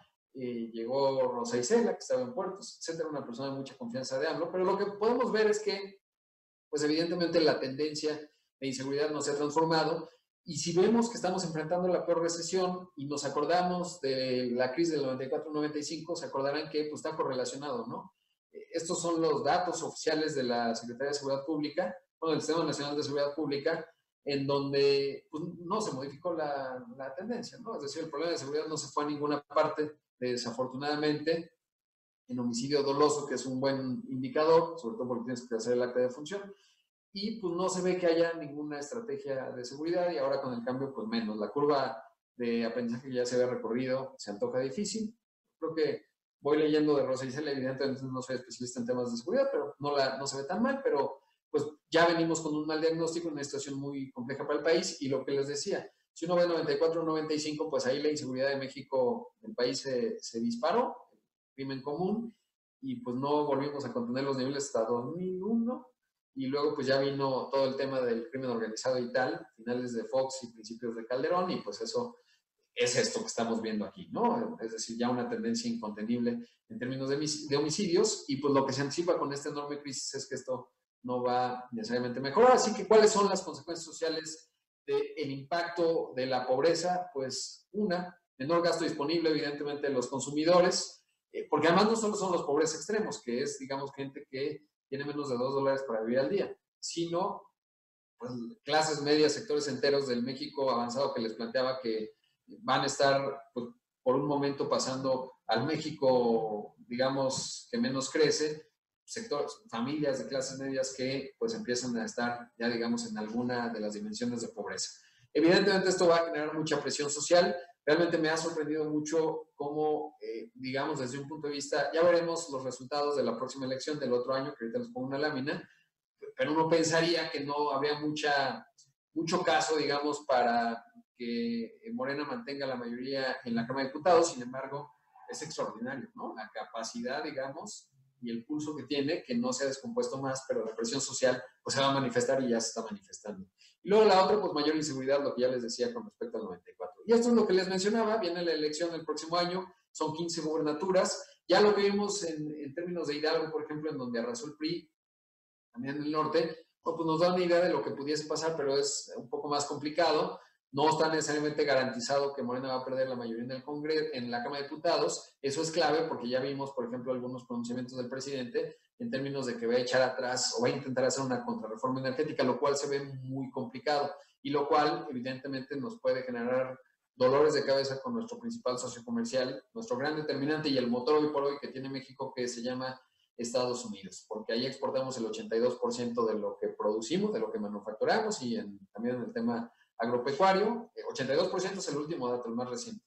Llegó Rosa Isela, que estaba en Puertos, etcétera, una persona de mucha confianza de AMLO, pero lo que podemos ver es que, pues evidentemente la tendencia de inseguridad no se ha transformado, y si vemos que estamos enfrentando la peor recesión y nos acordamos de la crisis del 94-95, se acordarán que pues, está correlacionado, ¿no? Estos son los datos oficiales de la Secretaría de Seguridad Pública, bueno, del Sistema Nacional de Seguridad Pública, en donde pues, no se modificó la tendencia, ¿no? Es decir, el problema de seguridad no se fue a ninguna parte, desafortunadamente, en homicidio doloso, que es un buen indicador, sobre todo porque tienes que hacer el acta de función, y pues no se ve que haya ninguna estrategia de seguridad, y ahora con el cambio, pues menos. La curva de aprendizaje que ya se había recorrido se antoja difícil. Creo que voy leyendo de Rosa Isela, evidentemente no soy especialista en temas de seguridad, pero no se ve tan mal, pero pues ya venimos con un mal diagnóstico, una situación muy compleja para el país, y lo que les decía, si uno ve 94 o 95, pues ahí la inseguridad de México, el país se disparó, crimen común, y pues no volvimos a contener los niveles hasta 2001, y luego pues ya vino todo el tema del crimen organizado y tal, finales de Fox y principios de Calderón, y pues eso es esto que estamos viendo aquí, ¿no? Es decir, ya una tendencia incontenible en términos de homicidios, y pues lo que se anticipa con esta enorme crisis es que esto no va necesariamente a mejorar. Así que, ¿cuáles son las consecuencias sociales del impacto de la pobreza? Pues una, menor gasto disponible, evidentemente, de los consumidores, porque además no solo son los pobres extremos, que es, digamos, gente que tiene menos de $2 para vivir al día, sino pues, clases medias, sectores enteros del México avanzado que les planteaba que van a estar pues, por un momento pasando al México, digamos, que menos crece, sectores, familias de clases medias que pues empiezan a estar ya digamos en alguna de las dimensiones de pobreza. Evidentemente esto va a generar mucha presión social. Realmente me ha sorprendido mucho cómo, digamos, desde un punto de vista, ya veremos los resultados de la próxima elección del otro año, que ahorita les pongo una lámina, pero uno pensaría que no habría mucho caso, digamos, para que Morena mantenga la mayoría en la Cámara de Diputados. Sin embargo, es extraordinario, ¿no? La capacidad, digamos, y el pulso que tiene, que no se ha descompuesto más, pero la presión social pues se va a manifestar y ya se está manifestando. Y luego la otra, pues mayor inseguridad, lo que ya les decía con respecto al 94. Y esto es lo que les mencionaba, viene la elección el próximo año, son 15 gubernaturas, ya lo que vimos en términos de Hidalgo, por ejemplo, en donde arrasó el PRI, también en el norte, pues nos da una idea de lo que pudiese pasar, pero es un poco más complicado. No está necesariamente garantizado que Morena va a perder la mayoría en el Congreso, en la Cámara de Diputados. Eso es clave porque ya vimos, por ejemplo, algunos pronunciamientos del presidente en términos de que va a echar atrás o va a intentar hacer una contrarreforma energética, lo cual se ve muy complicado y lo cual evidentemente nos puede generar dolores de cabeza con nuestro principal socio comercial, nuestro gran determinante y el motor hoy por hoy que tiene México, que se llama Estados Unidos, porque ahí exportamos el 82% de lo que producimos, de lo que manufacturamos, y también en el tema agropecuario, 82% es el último dato, el más reciente.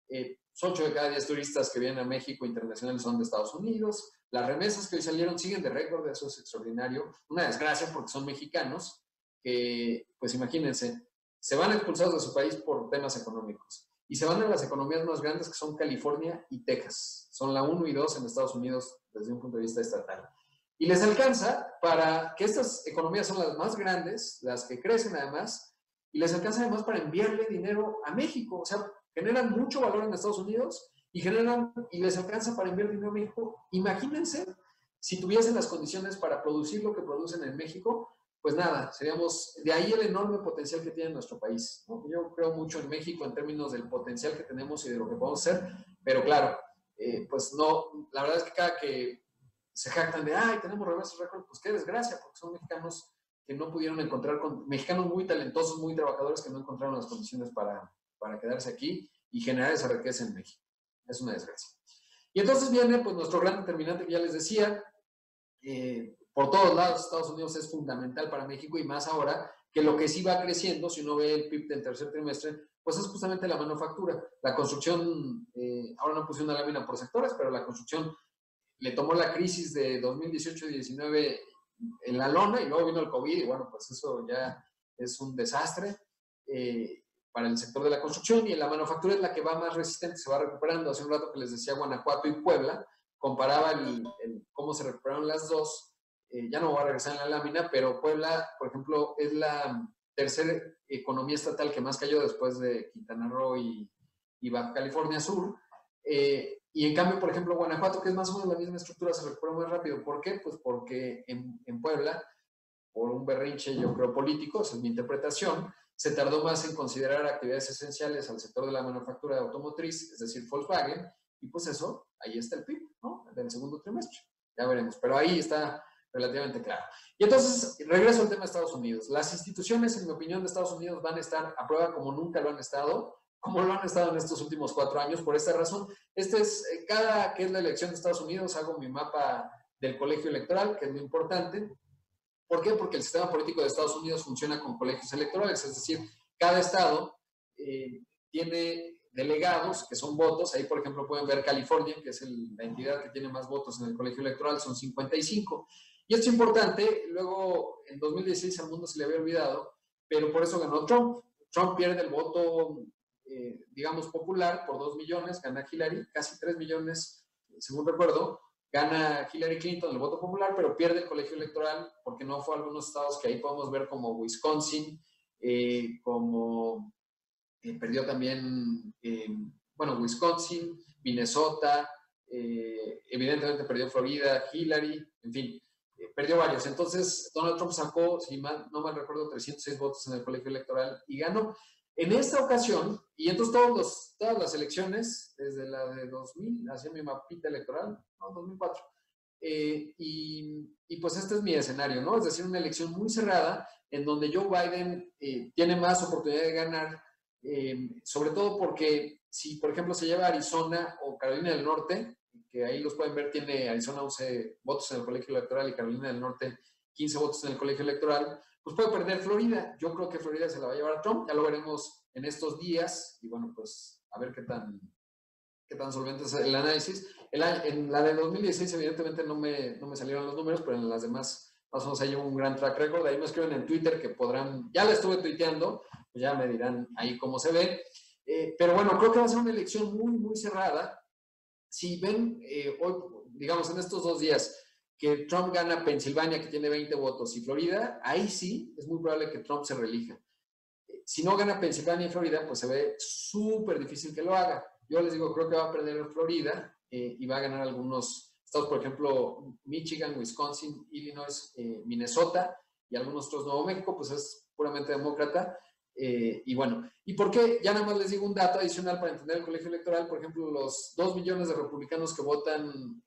8 de cada 10 turistas que vienen a México internacionales son de Estados Unidos. Las remesas que hoy salieron siguen de récord, eso es extraordinario. Una desgracia porque son mexicanos que, pues imagínense, se van expulsados de su país por temas económicos y se van a las economías más grandes que son California y Texas. Son la 1 y 2 en Estados Unidos desde un punto de vista estatal. Y les alcanza para que estas economías son las más grandes, las que crecen además, y les alcanza además para enviarle dinero a México. O sea, generan mucho valor en Estados Unidos y les alcanza para enviar dinero a México. Imagínense si tuviesen las condiciones para producir lo que producen en México, pues nada, seríamos, de ahí el enorme potencial que tiene nuestro país, ¿no? Yo creo mucho en México en términos del potencial que tenemos y de lo que podemos hacer, pero claro, pues no, la verdad es que cada que se jactan de, ay, tenemos reversos récord, pues qué desgracia, porque son mexicanos que no pudieron encontrar, mexicanos muy talentosos, muy trabajadores que no encontraron las condiciones para quedarse aquí y generar esa riqueza en México. Es una desgracia. Y entonces viene pues nuestro gran determinante que ya les decía, por todos lados Estados Unidos es fundamental para México y más ahora que lo que sí va creciendo, si uno ve el PIB del tercer trimestre, pues es justamente la manufactura. La construcción, ahora no puse una lámina por sectores, pero la construcción le tomó la crisis de 2018 y 2019 en la lona y luego vino el COVID y bueno, pues eso ya es un desastre para el sector de la construcción y en la manufactura es la que va más resistente, se va recuperando. Hace un rato que les decía Guanajuato y Puebla, comparaba cómo se recuperaron las dos. Ya no voy a regresar en la lámina, pero Puebla, por ejemplo, es la tercera economía estatal que más cayó después de Quintana Roo y Baja California Sur. Y en cambio, por ejemplo, Guanajuato, que es más o menos la misma estructura, se recuperó muy rápido. ¿Por qué? Pues porque en Puebla, por un berrinche, yo creo, político, esa es mi interpretación, se tardó más en considerar actividades esenciales al sector de la manufactura automotriz, es decir, Volkswagen, y pues eso, ahí está el PIB, ¿no? Del segundo trimestre. Ya veremos, pero ahí está relativamente claro. Y entonces, regreso al tema de Estados Unidos. Las instituciones, en mi opinión, de Estados Unidos van a estar a prueba como nunca lo han estado, como lo han estado en estos últimos 4 años. Por esta razón, cada que es la elección de Estados Unidos, hago mi mapa del colegio electoral, que es muy importante. ¿Por qué? Porque el sistema político de Estados Unidos funciona con colegios electorales, es decir, cada estado tiene delegados, que son votos. Ahí, por ejemplo, pueden ver California, que es la entidad que tiene más votos en el colegio electoral, son 55. Y esto es importante, luego en 2016 al mundo se le había olvidado, pero por eso ganó Trump. Trump pierde el voto, digamos, popular por 2 millones, gana Hillary, casi 3 millones, según recuerdo, gana Hillary Clinton el voto popular, pero pierde el colegio electoral porque no fue a algunos estados que ahí podemos ver como Wisconsin, perdió también, bueno, Wisconsin, Minnesota, evidentemente perdió Florida, Hillary, en fin, perdió varios. Entonces, Donald Trump sacó, si no mal recuerdo, 306 votos en el colegio electoral y ganó. En esta ocasión, y entonces todas las elecciones, desde la de 2000, hacía mi mapita electoral, no, 2004, y pues este es mi escenario, ¿no? Es decir, una elección muy cerrada, en donde Joe Biden tiene más oportunidad de ganar, sobre todo porque si, por ejemplo, se lleva Arizona o Carolina del Norte, que ahí los pueden ver, tiene Arizona 11 votos en el colegio electoral y Carolina del Norte 15 votos en el colegio electoral, pues puede perder Florida. Yo creo que Florida se la va a llevar a Trump, ya lo veremos en estos días, y bueno, pues a ver qué tan solvente es el análisis. En la de 2016 evidentemente no me salieron los números, pero en las demás más o menos hay un gran track record. Ahí me escriben en Twitter que podrán, ya la estuve tuiteando, pues ya me dirán ahí cómo se ve. Pero bueno, creo que va a ser una elección muy, muy cerrada. Si ven hoy, digamos, en estos 2 días, que Trump gana Pensilvania, que tiene 20 votos, y Florida, ahí sí es muy probable que Trump se reelija. Si no gana Pensilvania y Florida, pues se ve súper difícil que lo haga. Yo les digo, creo que va a perder Florida y va a ganar algunos estados, por ejemplo, Michigan, Wisconsin, Illinois, Minnesota y algunos otros. Nuevo México, pues es puramente demócrata. Y bueno, ¿y por qué? Ya nada más les digo un dato adicional para entender el colegio electoral. Por ejemplo, los 2 millones de republicanos que votan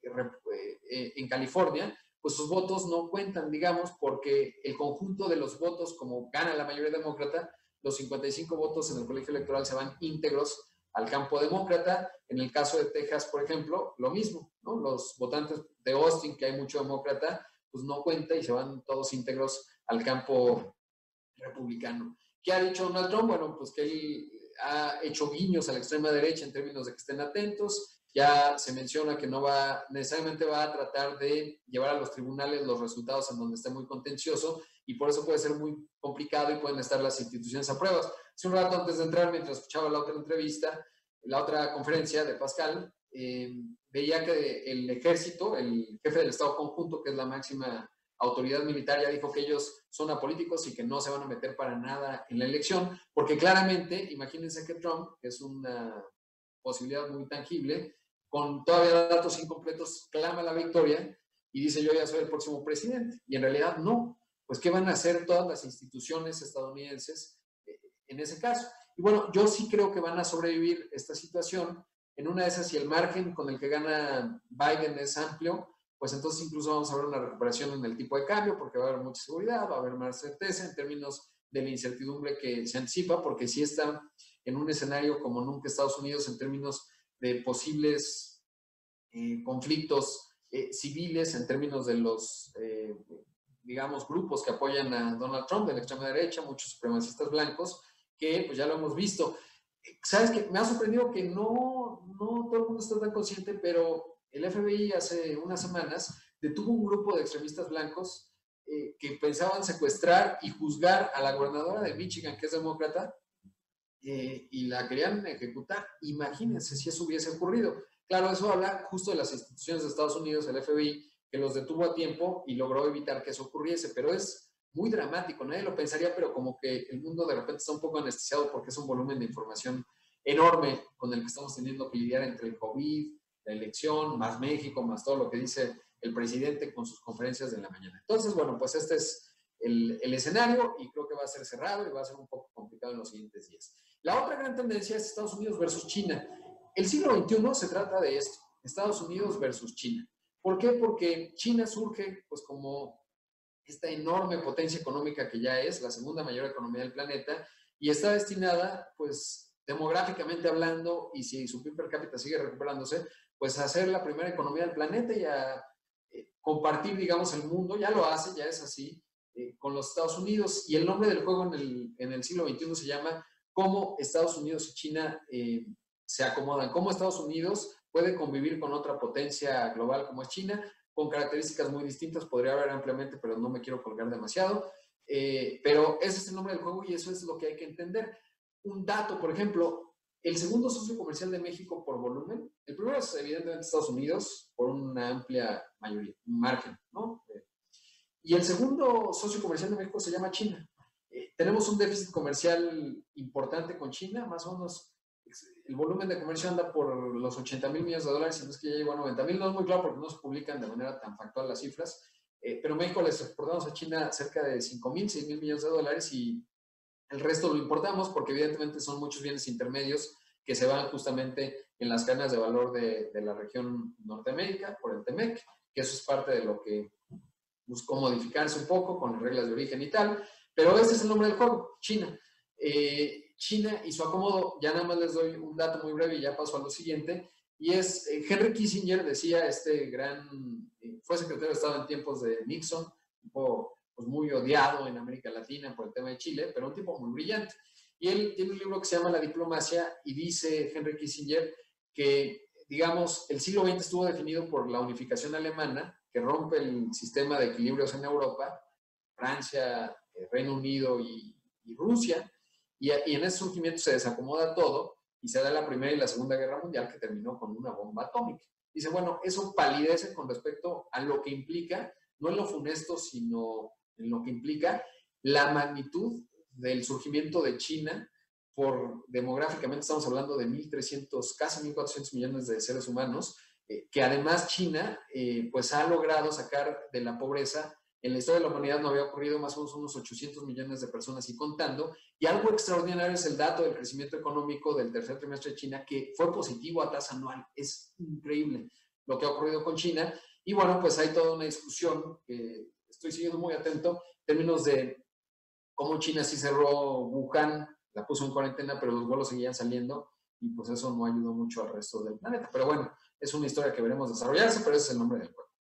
en California, pues sus votos no cuentan, digamos, porque el conjunto de los votos, como gana la mayoría demócrata, los 55 votos en el colegio electoral se van íntegros al campo demócrata. En el caso de Texas, por ejemplo, lo mismo, ¿no? Los votantes de Austin, que hay mucho demócrata, pues no cuenta y se van todos íntegros al campo republicano. ¿Qué ha dicho Donald Trump? Bueno, pues que él ha hecho guiños a la extrema derecha en términos de que estén atentos. Ya se menciona que no necesariamente va a tratar de llevar a los tribunales los resultados en donde esté muy contencioso, y por eso puede ser muy complicado y pueden estar las instituciones a pruebas. Hace un rato antes de entrar, mientras escuchaba la otra entrevista, la otra conferencia de Pascal, veía que el ejército, el jefe del Estado Conjunto, que es la máxima autoridad militar, ya dijo que ellos son apolíticos y que no se van a meter para nada en la elección, porque claramente, imagínense que Trump, que es una posibilidad muy tangible, con todavía datos incompletos, clama la victoria y dice: yo ya soy el próximo presidente. Y en realidad no. pues qué van a hacer todas las instituciones estadounidenses en ese caso. Y bueno, yo sí creo que van a sobrevivir esta situación. En una de esas, si el margen con el que gana Biden es amplio, pues entonces incluso vamos a ver una recuperación en el tipo de cambio, porque va a haber mucha seguridad, va a haber más certeza en términos de la incertidumbre que se anticipa, porque sí está en un escenario como nunca Estados Unidos en términos de posibles conflictos civiles, en términos de los, digamos, grupos que apoyan a Donald Trump de la extrema derecha, muchos supremacistas blancos, que pues ya lo hemos visto. ¿Sabes qué? Me ha sorprendido que no todo el mundo está tan consciente, pero el FBI hace unas semanas detuvo un grupo de extremistas blancos que pensaban secuestrar y juzgar a la gobernadora de Michigan, que es demócrata, y la querían ejecutar. Imagínense si eso hubiese ocurrido. Claro, eso habla justo de las instituciones de Estados Unidos, el FBI, que los detuvo a tiempo y logró evitar que eso ocurriese, pero es muy dramático, nadie lo pensaría, pero como que el mundo de repente está un poco anestesiado porque es un volumen de información enorme con el que estamos teniendo que lidiar entre el COVID, la elección, más México, más todo lo que dice el presidente con sus conferencias de la mañana. Entonces, bueno, pues este es el escenario y creo que va a ser cerrado y va a ser un poco complicado en los siguientes días. La otra gran tendencia es Estados Unidos versus China. El siglo XXI se trata de esto, Estados Unidos versus China. ¿Por qué? Porque China surge pues como esta enorme potencia económica que ya es la segunda mayor economía del planeta y está destinada, pues demográficamente hablando, y si su PIB per cápita sigue recuperándose, pues a ser la primera economía del planeta y a compartir, digamos, el mundo, ya lo hace, ya es así, con los Estados Unidos. Y el nombre del juego en el siglo XXI se llama cómo Estados Unidos y China se acomodan, cómo Estados Unidos puede convivir con otra potencia global como es China, con características muy distintas, podría hablar ampliamente, pero no me quiero colgar demasiado. Pero ese es el nombre del juego y eso es lo que hay que entender. Un dato, por ejemplo, el segundo socio comercial de México por volumen, el primero es evidentemente Estados Unidos, por una amplia mayoría, un margen, ¿no? Y el segundo socio comercial de México se llama China. Tenemos un déficit comercial importante con China, más o menos el volumen de comercio anda por los 80,000 millones de dólares, y no es que ya llegó a 90,000, no es muy claro porque no se publican de manera tan factual las cifras, pero México les exportamos a China cerca de 5,000, 6,000 millones de dólares y el resto lo importamos porque evidentemente son muchos bienes intermedios que se van justamente en las cadenas de valor de la región Norteamérica por el TEMEC, que eso es parte de lo que buscó modificarse un poco con reglas de origen y tal, pero ese es el nombre del juego, China. China y su acomodo, ya nada más les doy un dato muy breve y ya paso a lo siguiente, y es, Henry Kissinger decía, este gran, fue secretario de Estado en tiempos de Nixon, un tipo pues, muy odiado en América Latina por el tema de Chile, pero un tipo muy brillante. Y él tiene un libro que se llama La diplomacia y dice Henry Kissinger que, digamos, el siglo XX estuvo definido por la unificación alemana, que rompe el sistema de equilibrios en Europa, Francia, Reino Unido y Rusia, y en ese surgimiento se desacomoda todo y se da la Primera y la Segunda Guerra Mundial que terminó con una bomba atómica. Dice, bueno, eso palidece con respecto a lo que implica, no en lo funesto, sino en lo que implica la magnitud del surgimiento de China por, demográficamente estamos hablando de 1.300, casi 1.400 millones de seres humanos, que además China pues ha logrado sacar de la pobreza. En la historia de la humanidad no había ocurrido, más o menos unos 800 millones de personas y contando. Y algo extraordinario es el dato del crecimiento económico del tercer trimestre de China, que fue positivo a tasa anual. Es increíble lo que ha ocurrido con China. Y bueno, pues hay toda una discusión que estoy siguiendo muy atento en términos de cómo China sí cerró Wuhan, la puso en cuarentena, pero los vuelos seguían saliendo y pues eso no ayudó mucho al resto del planeta. Pero bueno, es una historia que veremos desarrollarse, pero ese es el nombre del juego.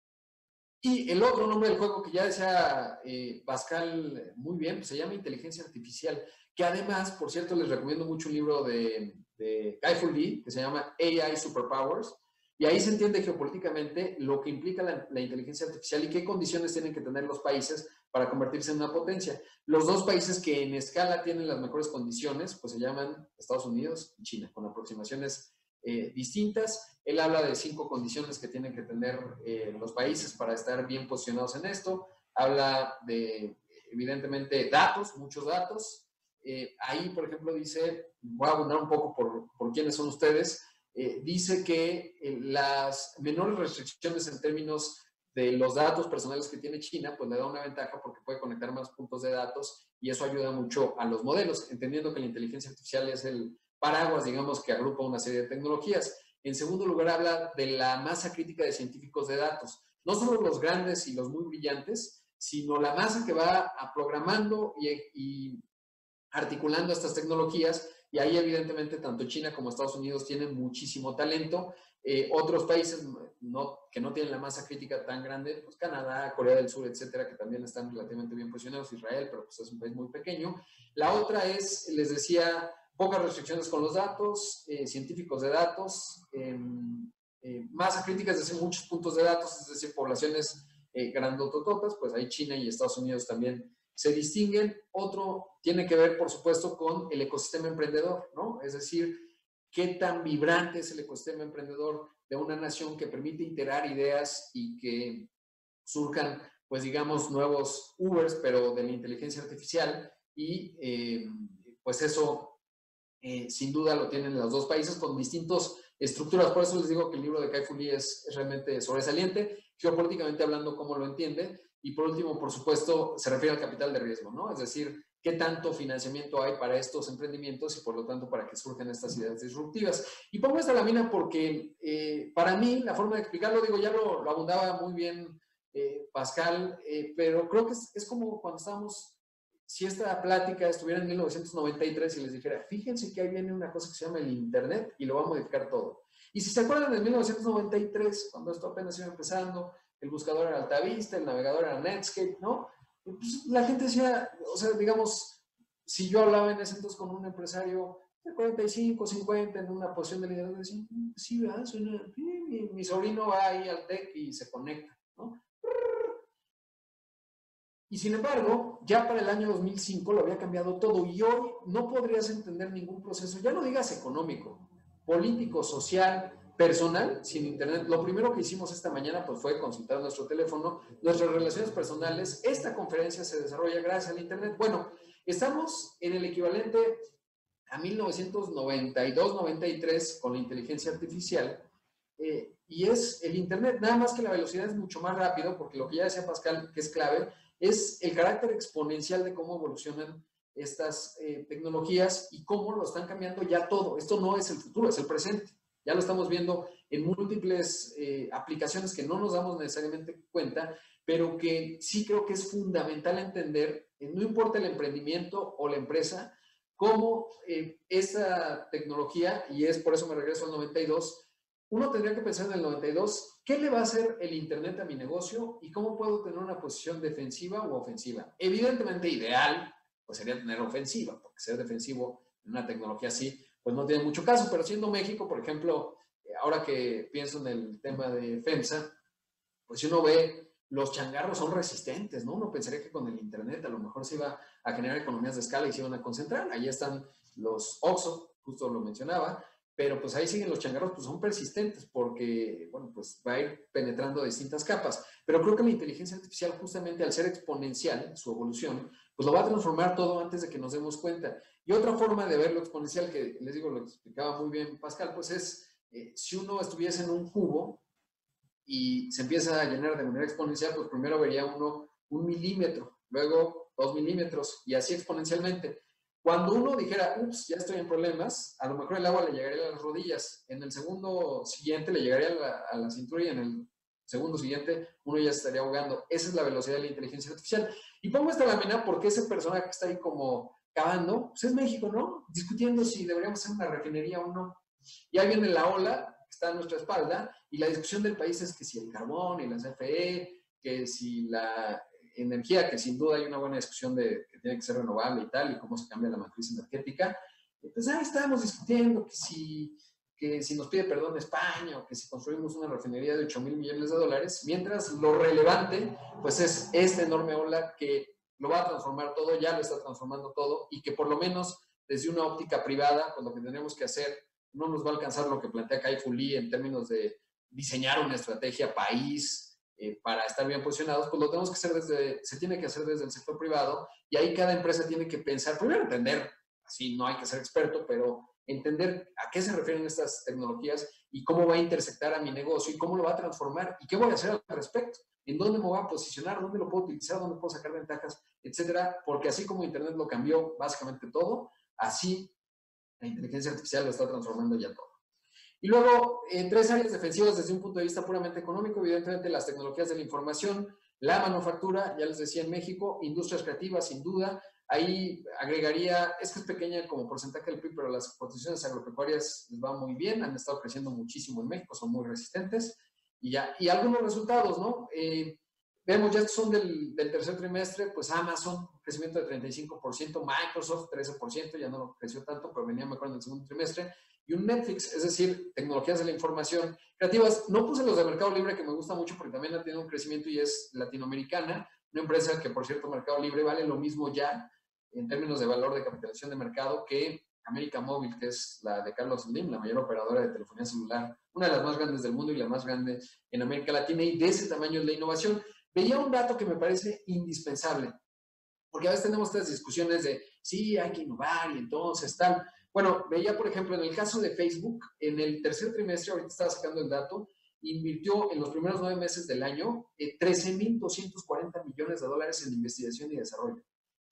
Y el otro nombre del juego que ya decía Pascal muy bien, pues se llama inteligencia artificial, que además, por cierto, les recomiendo mucho un libro de Kai-Fu Lee, que se llama AI Superpowers, y ahí se entiende geopolíticamente lo que implica la inteligencia artificial y qué condiciones tienen que tener los países para convertirse en una potencia. Los dos países que en escala tienen las mejores condiciones, pues se llaman Estados Unidos y China, con aproximaciones distintas. Él habla de 5 condiciones que tienen que tener los países para estar bien posicionados en esto. Habla de, evidentemente, datos, muchos datos. Ahí, por ejemplo, dice, voy a abundar un poco por quiénes son ustedes, dice que las menores restricciones en términos de los datos personales que tiene China, pues le da una ventaja porque puede conectar más puntos de datos y eso ayuda mucho a los modelos, entendiendo que la inteligencia artificial es el paraguas, digamos, que agrupa una serie de tecnologías. En segundo lugar, habla de la masa crítica de científicos de datos. No solo los grandes y los muy brillantes, sino la masa que va programando y articulando estas tecnologías. Y ahí, evidentemente, tanto China como Estados Unidos tienen muchísimo talento. Otros países que no tienen la masa crítica tan grande, pues Canadá, Corea del Sur, etcétera, que también están relativamente bien posicionados, Israel, pero pues es un país muy pequeño. La otra es, les decía, pocas restricciones con los datos, científicos de datos, masa crítica es decir, muchos puntos de datos, es decir, poblaciones grandotototas, pues ahí China y Estados Unidos también se distinguen. Otro tiene que ver, por supuesto, con el ecosistema emprendedor, ¿no? Es decir, qué tan vibrante es el ecosistema emprendedor de una nación que permite iterar ideas y que surjan, pues digamos, nuevos Ubers, pero de la inteligencia artificial y pues eso sin duda lo tienen los dos países con distintas estructuras. Por eso les digo que el libro de Kai-Fu Lee es realmente sobresaliente, geopolíticamente hablando, cómo lo entiende. Y por último, por supuesto, se refiere al capital de riesgo, ¿no? Es decir, qué tanto financiamiento hay para estos emprendimientos y por lo tanto para que surjan estas ideas disruptivas. Y pongo esta lámina porque para mí la forma de explicarlo, digo, ya lo abundaba muy bien Pascal, pero creo que es como cuando estábamos, si esta plática estuviera en 1993 y les dijera, fíjense que ahí viene una cosa que se llama el Internet y lo va a modificar todo. Y si se acuerdan de 1993, cuando esto apenas iba empezando, el buscador era Altavista, el navegador era Netscape, ¿no? Pues la gente decía, o sea, digamos, si yo hablaba en ese entonces con un empresario de 45, 50 en una posición de liderazgo, decía, sí, ¿verdad? Mi sobrino va ahí al TEC y se conecta, ¿no? Y sin embargo, ya para el año 2005 lo había cambiado todo y hoy no podrías entender ningún proceso, ya no digas económico, político, social, personal, sin Internet. Lo primero que hicimos esta mañana pues, fue consultar nuestro teléfono, nuestras relaciones personales. Esta conferencia se desarrolla gracias al Internet. Bueno, estamos en el equivalente a 1992-93 con la inteligencia artificial. Y es el Internet, nada más que la velocidad es mucho más rápido, porque lo que ya decía Pascal, que es clave, es el carácter exponencial de cómo evolucionan estas tecnologías y cómo lo están cambiando ya todo. Esto no es el futuro, es el presente. Ya lo estamos viendo en múltiples aplicaciones que no nos damos necesariamente cuenta, pero que sí creo que es fundamental entender, no importa el emprendimiento o la empresa, cómo esta tecnología, y es por eso me regreso al 92, uno tendría que pensar en el 92, ¿qué le va a hacer el Internet a mi negocio y cómo puedo tener una posición defensiva o ofensiva? Evidentemente ideal, pues sería tener ofensiva, porque ser defensivo en una tecnología así, pues no tiene mucho caso, pero siendo México, por ejemplo, ahora que pienso en el tema de FEMSA, pues si uno ve, los changarros son resistentes, ¿no? Uno pensaría que con el Internet a lo mejor se iba a generar economías de escala y se iban a concentrar. Ahí están los OXXO, justo lo mencionaba, pero pues ahí siguen los changarros, pues son persistentes porque, bueno, pues va a ir penetrando distintas capas. Pero creo que la inteligencia artificial, justamente al ser exponencial, su evolución, pues lo va a transformar todo antes de que nos demos cuenta. Y otra forma de verlo exponencial, que les digo, lo explicaba muy bien Pascal, pues es, si uno estuviese en un cubo y se empieza a llenar de manera exponencial, pues primero vería uno 1 milímetro, luego 2 milímetros, y así exponencialmente. Cuando uno dijera, ups, ya estoy en problemas, a lo mejor el agua le llegaría a las rodillas, en el segundo siguiente le llegaría a la cintura y en el segundo siguiente uno ya se estaría ahogando. Esa es la velocidad de la inteligencia artificial. Y pongo esta lámina porque ese personaje que está ahí como cavando, pues es México, ¿no? Discutiendo si deberíamos hacer una refinería o no. Y ahí viene la ola que está a nuestra espalda y la discusión del país es que si el carbón y la CFE, que si la energía, que sin duda hay una buena discusión de que tiene que ser renovable y tal, y cómo se cambia la matriz energética. Entonces ahí estábamos discutiendo que si nos pide perdón España o que si construimos una refinería de 8,000 millones de dólares, mientras lo relevante pues es esta enorme ola que lo va a transformar todo, ya lo está transformando todo y que por lo menos desde una óptica privada, pues lo que tenemos que hacer no nos va a alcanzar lo que plantea Kai-Fu Lee en términos de diseñar una estrategia país, para estar bien posicionados, pues lo tenemos que hacer se tiene que hacer desde el sector privado y ahí cada empresa tiene que pensar, primero entender, así no hay que ser experto, pero entender a qué se refieren estas tecnologías y cómo va a intersectar a mi negocio y cómo lo va a transformar y qué voy a hacer al respecto, en dónde me voy a posicionar, dónde lo puedo utilizar, dónde puedo sacar ventajas, etcétera, porque así como Internet lo cambió básicamente todo, así la inteligencia artificial lo está transformando ya todo. Y luego, en 3 áreas defensivas desde un punto de vista puramente económico, evidentemente las tecnologías de la información, la manufactura, ya les decía en México, industrias creativas, sin duda. Ahí agregaría, es que es pequeña como porcentaje del PIB, pero las explotaciones agropecuarias les va muy bien, han estado creciendo muchísimo en México, son muy resistentes. Y algunos resultados, ¿no? Vemos, ya estos son del tercer trimestre, pues Amazon, crecimiento de 35%, Microsoft 13%, ya no creció tanto, pero venía mejor en el segundo trimestre, y un Netflix, es decir, tecnologías de la información creativas. No puse los de Mercado Libre, que me gusta mucho porque también ha tenido un crecimiento y es latinoamericana, una empresa que, por cierto, Mercado Libre vale lo mismo ya en términos de valor de capitalización de mercado que América Móvil, que es la de Carlos Slim, la mayor operadora de telefonía celular, una de las más grandes del mundo y la más grande en América Latina, y de ese tamaño es la innovación. Veía un dato que me parece indispensable, porque a veces tenemos estas discusiones de, sí, hay que innovar y entonces tal. Bueno, veía, por ejemplo, en el caso de Facebook, en el tercer trimestre, ahorita estaba sacando el dato, invirtió en los primeros 9 meses del año 13.240 millones de dólares en investigación y desarrollo.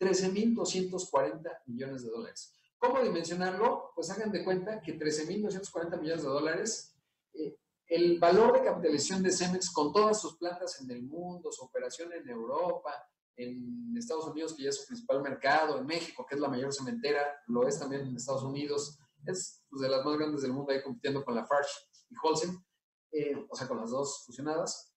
13.240 millones de dólares. ¿Cómo dimensionarlo? Pues hagan de cuenta que 13.240 millones de dólares, el valor de capitalización de Cemex con todas sus plantas en el mundo, su operación en Europa, en Estados Unidos, que ya es su principal mercado, en México, que es la mayor cementera, lo es también en Estados Unidos, es pues, de las más grandes del mundo, ahí compitiendo con la Farge y Holcim, o sea, con las dos fusionadas.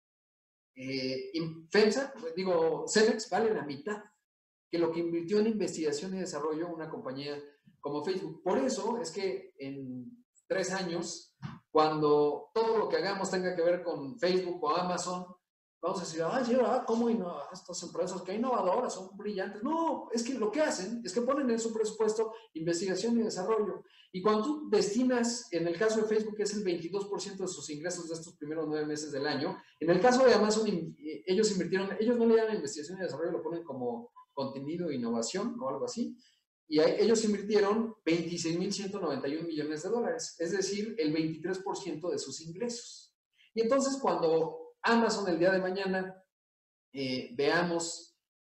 Y FEMSA, digo, Cemex vale la mitad que lo que invirtió en investigación y desarrollo una compañía como Facebook. Por eso es que en 3 años, cuando todo lo que hagamos tenga que ver con Facebook o Amazon, vamos a decir, ay, sí, ¿cómo estas empresas qué innovadoras, son brillantes? No, es que lo que hacen es que ponen en su presupuesto investigación y desarrollo. Y cuando tú destinas, en el caso de Facebook, que es el 22% de sus ingresos de estos primeros 9 meses del año, en el caso de Amazon, ellos invirtieron, ellos no le llaman investigación y desarrollo, lo ponen como contenido e innovación o algo así, y ellos invirtieron 26.191 millones de dólares, es decir, el 23% de sus ingresos. Y entonces cuando Amazon el día de mañana veamos,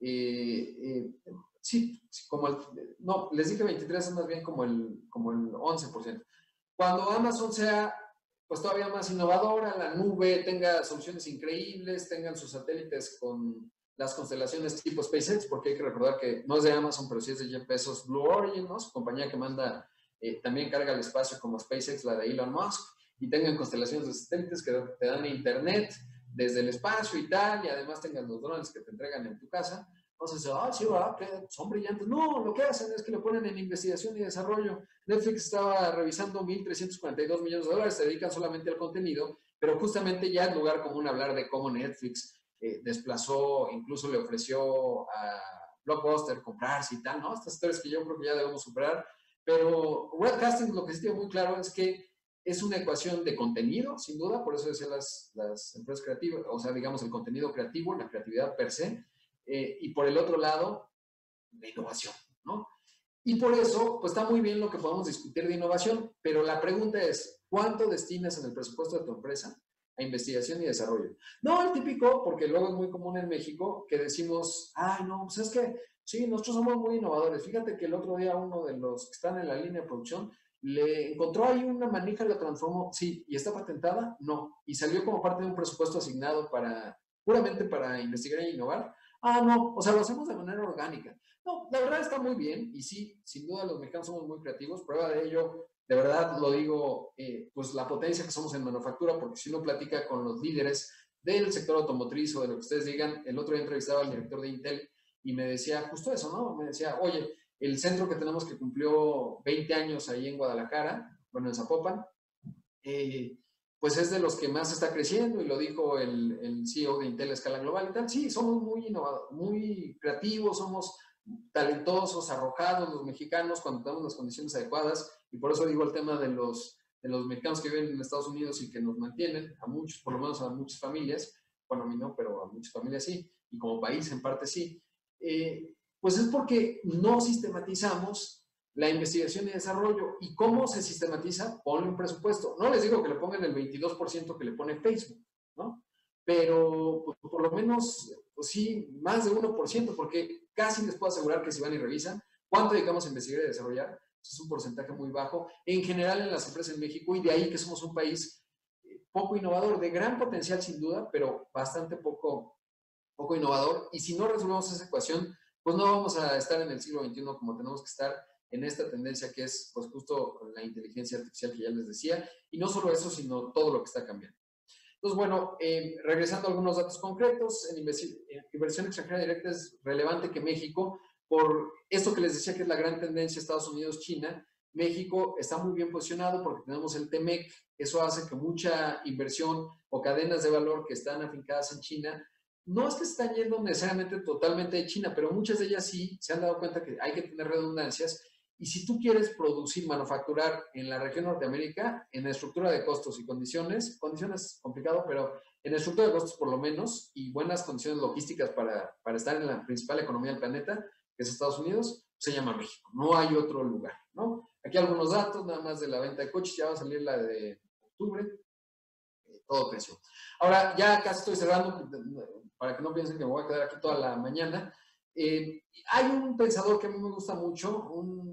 sí, como no, les dije 23, es más bien como el 11%. Cuando Amazon sea pues todavía más innovadora, la nube tenga soluciones increíbles, tengan sus satélites con las constelaciones tipo SpaceX, porque hay que recordar que no es de Amazon, pero sí es de Jeff Bezos, Blue Origin, ¿no? Su compañía que manda, también carga el espacio como SpaceX, la de Elon Musk, y tengan constelaciones de satélites que te dan internet desde el espacio y tal, y además tengan los drones que te entregan en tu casa. Entonces, sí, ¿verdad? Que son brillantes. No, lo que hacen es que lo ponen en investigación y desarrollo. Netflix estaba revisando 1.342 millones de dólares, se dedican solamente al contenido, pero justamente ya es lugar común hablar de cómo Netflix desplazó, incluso le ofreció a Blockbuster comprarse y tal, ¿no? Estas historias que yo creo que ya debemos superar, pero Broadcasting lo que sí tiene muy claro es que es una ecuación de contenido, sin duda, por eso decía las empresas creativas, o sea, digamos el contenido creativo, la creatividad per se, y por el otro lado, la innovación, ¿no? Y por eso, pues está muy bien lo que podamos discutir de innovación, pero la pregunta es, ¿cuánto destinas en el presupuesto de tu empresa a investigación y desarrollo? No el típico, porque luego es muy común en México, que decimos, ay, no, pues es que sí, nosotros somos muy innovadores. Fíjate que el otro día uno de los que están en la línea de producción le encontró ahí una manija, la transformó, sí, ¿y está patentada? No. Y salió como parte de un presupuesto asignado puramente para investigar e innovar. Ah, no, o sea, lo hacemos de manera orgánica. No, la verdad está muy bien y sí, sin duda los mexicanos somos muy creativos. Prueba de ello, de verdad lo digo, pues la potencia que somos en manufactura, porque si uno platica con los líderes del sector automotriz o de lo que ustedes digan, el otro día entrevistaba al director de Intel y me decía justo eso, ¿no? Me decía, oye, el centro que tenemos que cumplió 20 años ahí en Guadalajara, bueno, en Zapopan, pues es de los que más está creciendo, y lo dijo el CEO de Intel a escala global y tal. Sí, somos muy innovadores, muy creativos, somos talentosos, arrojados los mexicanos cuando tenemos las condiciones adecuadas, y por eso digo el tema de los mexicanos que viven en Estados Unidos y que nos mantienen, a muchos, por lo menos a muchas familias, bueno, a mí no, pero a muchas familias sí, y como país en parte sí, pues es porque no sistematizamos la investigación y desarrollo. ¿Y cómo se sistematiza? Ponle un presupuesto. No les digo que le pongan el 22% que le pone Facebook, ¿no? Pero pues, por lo menos, pues sí, más de 1%, porque casi les puedo asegurar que si van y revisan cuánto dedicamos a investigar y desarrollar, es un porcentaje muy bajo en general en las empresas en México, y de ahí que somos un país poco innovador, de gran potencial sin duda, pero bastante poco innovador. Y si no resolvemos esa ecuación, pues no vamos a estar en el siglo XXI como tenemos que estar, en esta tendencia que es pues justo la inteligencia artificial que ya les decía, y no solo eso, sino todo lo que está cambiando. Entonces, bueno, regresando a algunos datos concretos, en inversión extranjera directa es relevante que México, por esto que les decía que es la gran tendencia Estados Unidos-China, México está muy bien posicionado porque tenemos el TEMEC. Eso hace que mucha inversión o cadenas de valor que están afincadas en China, no es que están yendo necesariamente totalmente de China, pero muchas de ellas sí se han dado cuenta que hay que tener redundancias. Y si tú quieres producir, manufacturar en la región Norteamérica, en la estructura de costos y condiciones complicado, pero en la estructura de costos por lo menos, y buenas condiciones logísticas para estar en la principal economía del planeta, que es Estados Unidos, se llama México. No hay otro lugar, ¿no? Aquí algunos datos, nada más de la venta de coches, ya va a salir la de octubre, todo creció. Ahora, ya casi estoy cerrando, para que no piensen que me voy a quedar aquí toda la mañana. Hay un pensador que a mí me gusta mucho,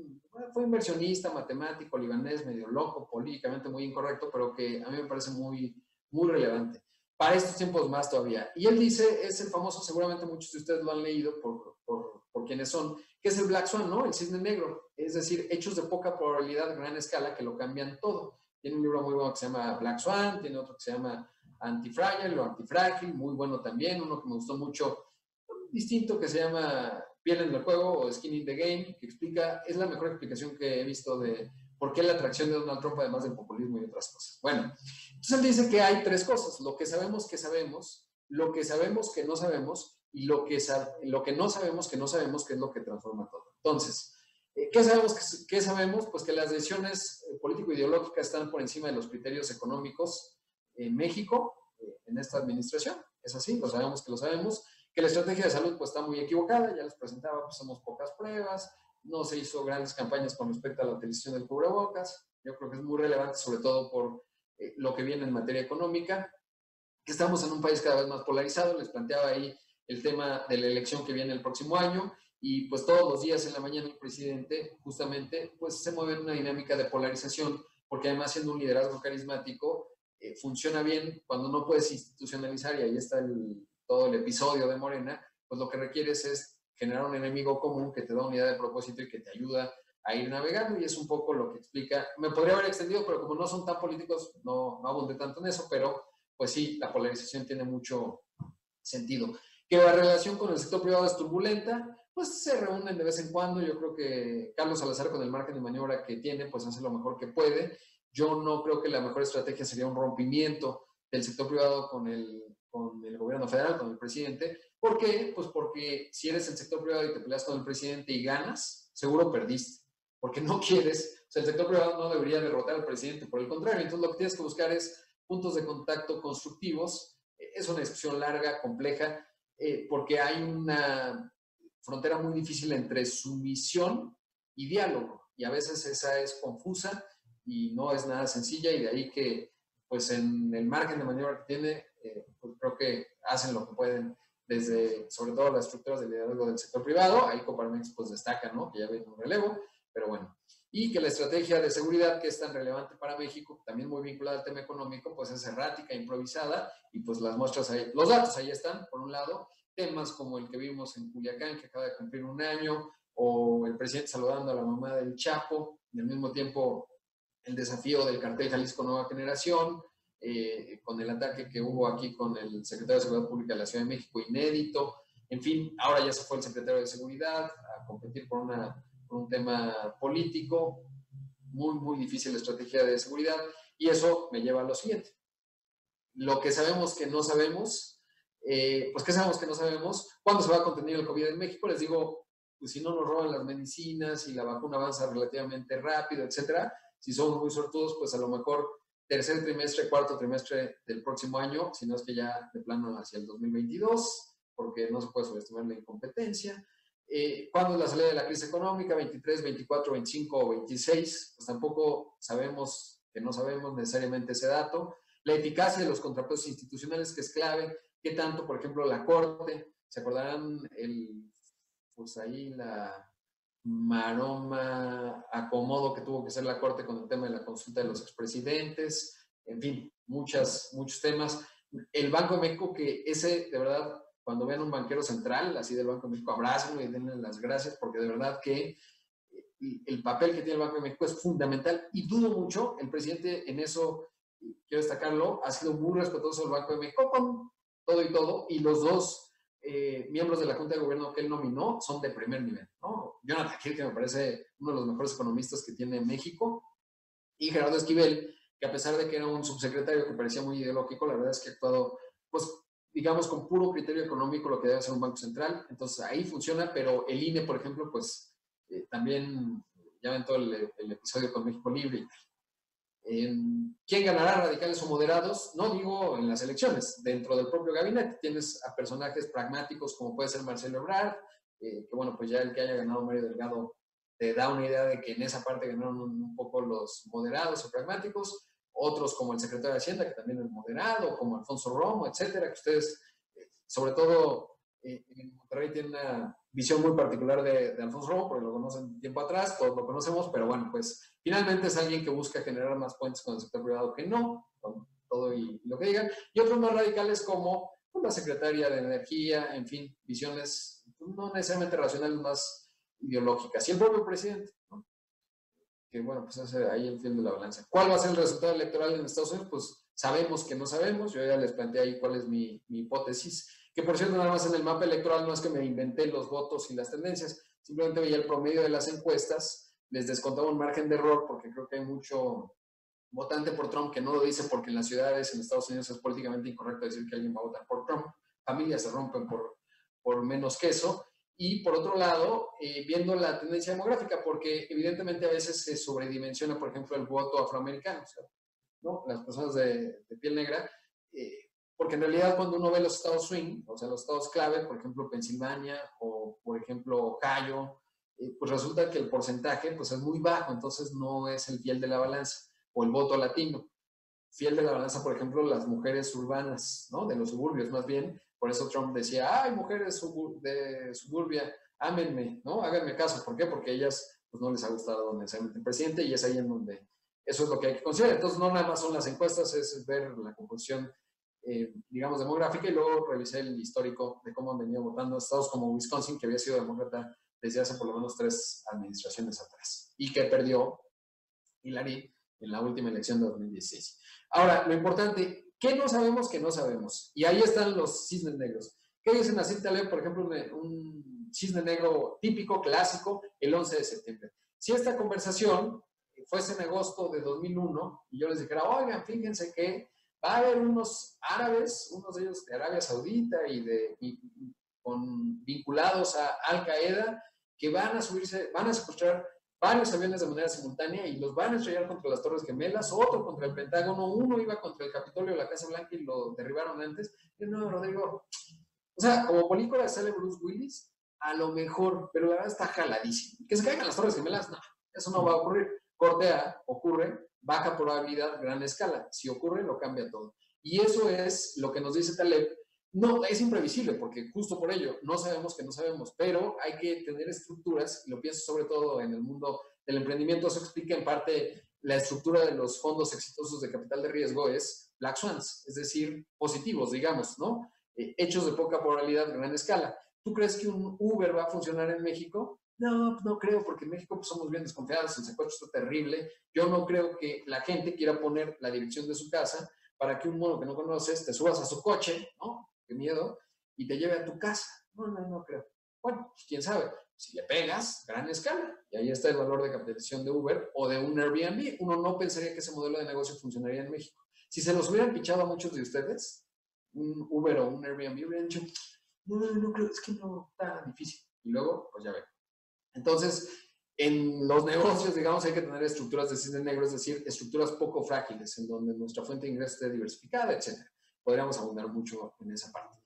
fue inversionista, matemático, libanés, medio loco, políticamente muy incorrecto, pero que a mí me parece muy, muy relevante. Para estos tiempos más todavía. Y él dice, es el famoso, seguramente muchos de ustedes lo han leído por quienes son, que es el Black Swan, ¿no? El cisne negro. Es decir, hechos de poca probabilidad, gran escala, que lo cambian todo. Tiene un libro muy bueno que se llama Black Swan, tiene otro que se llama Antifragile o Antifrágil, muy bueno también, uno que me gustó mucho, distinto, que se llama Piel en el juego o Skin in the Game, que explica, es la mejor explicación que he visto de por qué la atracción de Donald Trump, además del populismo y otras cosas. Bueno, entonces él dice que hay tres cosas: lo que sabemos que sabemos, lo que sabemos que no sabemos, y lo que no sabemos que no sabemos, que es lo que transforma todo. Entonces, ¿qué sabemos? ¿Qué sabemos? Pues que las decisiones político-ideológicas están por encima de los criterios económicos en México, en esta administración. Es así, lo sabemos que lo sabemos. Que la estrategia de salud pues está muy equivocada, ya les presentaba, pues somos pocas pruebas, no se hizo grandes campañas con respecto a la utilización del cubrebocas. Yo creo que es muy relevante, sobre todo por lo que viene en materia económica, que estamos en un país cada vez más polarizado. Les planteaba ahí el tema de la elección que viene el próximo año, y pues todos los días en la mañana el presidente justamente pues se mueve en una dinámica de polarización, porque además siendo un liderazgo carismático, funciona bien cuando no puedes institucionalizar, y ahí está todo el episodio de Morena, pues lo que requieres es generar un enemigo común que te da unidad de propósito y que te ayuda a ir navegando, y es un poco lo que explica. Me podría haber extendido, pero como no son tan políticos, no abundé tanto en eso, pero pues sí, la polarización tiene mucho sentido. Que la relación con el sector privado es turbulenta, pues se reúnen de vez en cuando. Yo creo que Carlos Salazar, con el margen de maniobra que tiene, pues hace lo mejor que puede. Yo no creo que la mejor estrategia sería un rompimiento del sector privado con el gobierno federal, con el presidente. ¿Por qué? Pues porque si eres el sector privado y te peleas con el presidente y ganas, seguro perdiste, porque no quieres. O sea, el sector privado no debería derrotar al presidente, por el contrario. Entonces lo que tienes que buscar es puntos de contacto constructivos. Es una discusión larga, compleja, porque hay una frontera muy difícil entre sumisión y diálogo, y a veces esa es confusa y no es nada sencilla, y de ahí que pues en el margen de maniobra que tiene, pues creo que hacen lo que pueden desde, sobre todo, las estructuras de liderazgo del sector privado. Ahí Coparmex pues destaca, ¿no?, que ya viene un relevo, pero bueno. Y que la estrategia de seguridad, que es tan relevante para México, también muy vinculada al tema económico, pues es errática, improvisada, y pues las muestras ahí, los datos ahí están, por un lado. Temas como el que vimos en Culiacán, que acaba de cumplir un año, o el presidente saludando a la mamá del Chapo, y al mismo tiempo el desafío del cartel Jalisco Nueva Generación, con el ataque que hubo aquí con el secretario de Seguridad Pública de la Ciudad de México, inédito. En fin, ahora ya se fue el secretario de Seguridad a competir por un tema político. Muy, muy difícil la estrategia de seguridad, y eso me lleva a lo siguiente. Lo que sabemos que no sabemos, pues ¿qué sabemos que no sabemos? ¿Cuándo se va a contener el COVID en México? Les digo, pues si no nos roban las medicinas y la vacuna avanza relativamente rápido, etcétera, si somos muy sortudos, pues a lo mejor tercer trimestre, cuarto trimestre del próximo año, si no es que ya de plano hacia el 2022, porque no se puede subestimar la incompetencia. ¿Cuándo es la salida de la crisis económica? ¿23, 24, 25 o 26? Pues tampoco sabemos, que no sabemos necesariamente ese dato. La eficacia de los contrapesos institucionales, que es clave. ¿Qué tanto, por ejemplo, la Corte? ¿Se acordarán pues ahí la maroma acomodo que tuvo que hacer la Corte con el tema de la consulta de los expresidentes? En fin, muchos temas. El Banco de México, que ese, de verdad, cuando vean un banquero central, así del Banco de México, abrácenlo y denle las gracias, porque de verdad que el papel que tiene el Banco de México es fundamental, y dudo mucho, el presidente en eso, quiero destacarlo, ha sido muy respetuoso del Banco de México con todo y todo, y los dos miembros de la Junta de Gobierno que él nominó son de primer nivel, ¿no? Jonathan Hill, que me parece uno de los mejores economistas que tiene México, y Gerardo Esquivel, que a pesar de que era un subsecretario que parecía muy ideológico, la verdad es que ha actuado, pues, digamos, con puro criterio económico, lo que debe hacer un banco central. Entonces, ahí funciona, pero el INE, por ejemplo, pues, también, ya ven todo el episodio con México Libre. ¿Quién ganará, radicales o moderados? No digo en las elecciones, dentro del propio gabinete. Tienes a personajes pragmáticos como puede ser Marcelo Ebrard, que bueno, pues ya el que haya ganado Mario Delgado te da una idea de que en esa parte ganaron un poco los moderados o pragmáticos. Otros como el secretario de Hacienda, que también es moderado, como Alfonso Romo, etcétera, que ustedes, sobre todo en Monterrey, tienen una visión muy particular de Alfonso Romo, porque lo conocen tiempo atrás, todos lo conocemos, pero bueno, pues finalmente es alguien que busca generar más puentes con el sector privado que no, con todo y lo que digan. Y otros más radicales como pues, la secretaria de Energía, en fin, visiones no necesariamente racionales, más ideológicas. Y el propio presidente, ¿no? Que bueno, pues hace ahí el fiel de la balanza. ¿Cuál va a ser el resultado electoral en Estados Unidos? Pues sabemos que no sabemos. Yo ya les planteé ahí cuál es mi hipótesis. Que por cierto, nada más en el mapa electoral no es que me inventé los votos y las tendencias, simplemente veía el promedio de las encuestas, les descontaba un margen de error porque creo que hay mucho votante por Trump que no lo dice porque en las ciudades en Estados Unidos es políticamente incorrecto decir que alguien va a votar por Trump. Familias se rompen por menos que eso. Y por otro lado, viendo la tendencia demográfica, porque evidentemente a veces se sobredimensiona, por ejemplo, el voto afroamericano, o sea, ¿no? Las personas de piel negra, porque en realidad cuando uno ve los estados swing, o sea, los estados clave, por ejemplo, Pensilvania o, por ejemplo, Ohio, pues resulta que el porcentaje pues, es muy bajo, entonces no es el fiel de la balanza, o el voto latino. Fiel de la balanza, por ejemplo, las mujeres urbanas, ¿no? De los suburbios, más bien. Por eso Trump decía, ay, mujeres de suburbia, ámenme, ¿no? Háganme caso. ¿Por qué? Porque ellas pues, no les ha gustado necesariamente el presidente y es ahí en donde eso es lo que hay que considerar. Entonces, no nada más son las encuestas, es ver la composición, digamos, demográfica, y luego revisé el histórico de cómo han venido votando estados como Wisconsin, que había sido demócrata desde hace por lo menos 3 administraciones atrás y que perdió Hillary en la última elección de 2016. Ahora, lo importante, ¿qué no sabemos que no sabemos? Y ahí están los cisnes negros. ¿Qué dicen así, tal vez, por ejemplo, un cisne negro típico, clásico, el 11 de septiembre? Si esta conversación fuese en agosto de 2001 y yo les dijera, oigan, fíjense que va a haber unos árabes, unos de ellos de Arabia Saudita y vinculados a Al Qaeda, que van a secuestrar varios aviones de manera simultánea y los van a estrellar contra las Torres Gemelas, otro contra el Pentágono, uno iba contra el Capitolio de la Casa Blanca y lo derribaron antes. Y no, Rodrigo, o sea, como película sale Bruce Willis, a lo mejor, pero la verdad está jaladísimo. Que se caigan las Torres Gemelas, no, eso no va a ocurrir. Corte A, ocurre, baja probabilidad, gran escala. Si ocurre, lo cambia todo. Y eso es lo que nos dice Taleb. No, es imprevisible, porque justo por ello no sabemos que no sabemos, pero hay que tener estructuras, y lo pienso sobre todo en el mundo del emprendimiento. Eso explica en parte la estructura de los fondos exitosos de capital de riesgo, es Black Swans, es decir, positivos, digamos, ¿no? Hechos de poca probabilidad, gran escala. ¿Tú crees que un Uber va a funcionar en México? No, no creo, porque en México pues, somos bien desconfiados, el secuestro está terrible. Yo no creo que la gente quiera poner la dirección de su casa para que un mono que no conoces te subas a su coche, ¿no? Qué miedo, y te lleve a tu casa. No creo. Bueno, pues quién sabe. Si le pegas, gran escala. Y ahí está el valor de capitalización de Uber o de un Airbnb. Uno no pensaría que ese modelo de negocio funcionaría en México. Si se los hubieran pichado a muchos de ustedes, un Uber o un Airbnb, hubieran dicho, no creo, es que no, está difícil. Y luego, pues ya ven. Entonces, en los negocios, digamos, hay que tener estructuras de cisne negro, es decir, estructuras poco frágiles, en donde nuestra fuente de ingreso esté diversificada, etc. Podríamos abundar mucho en esa parte.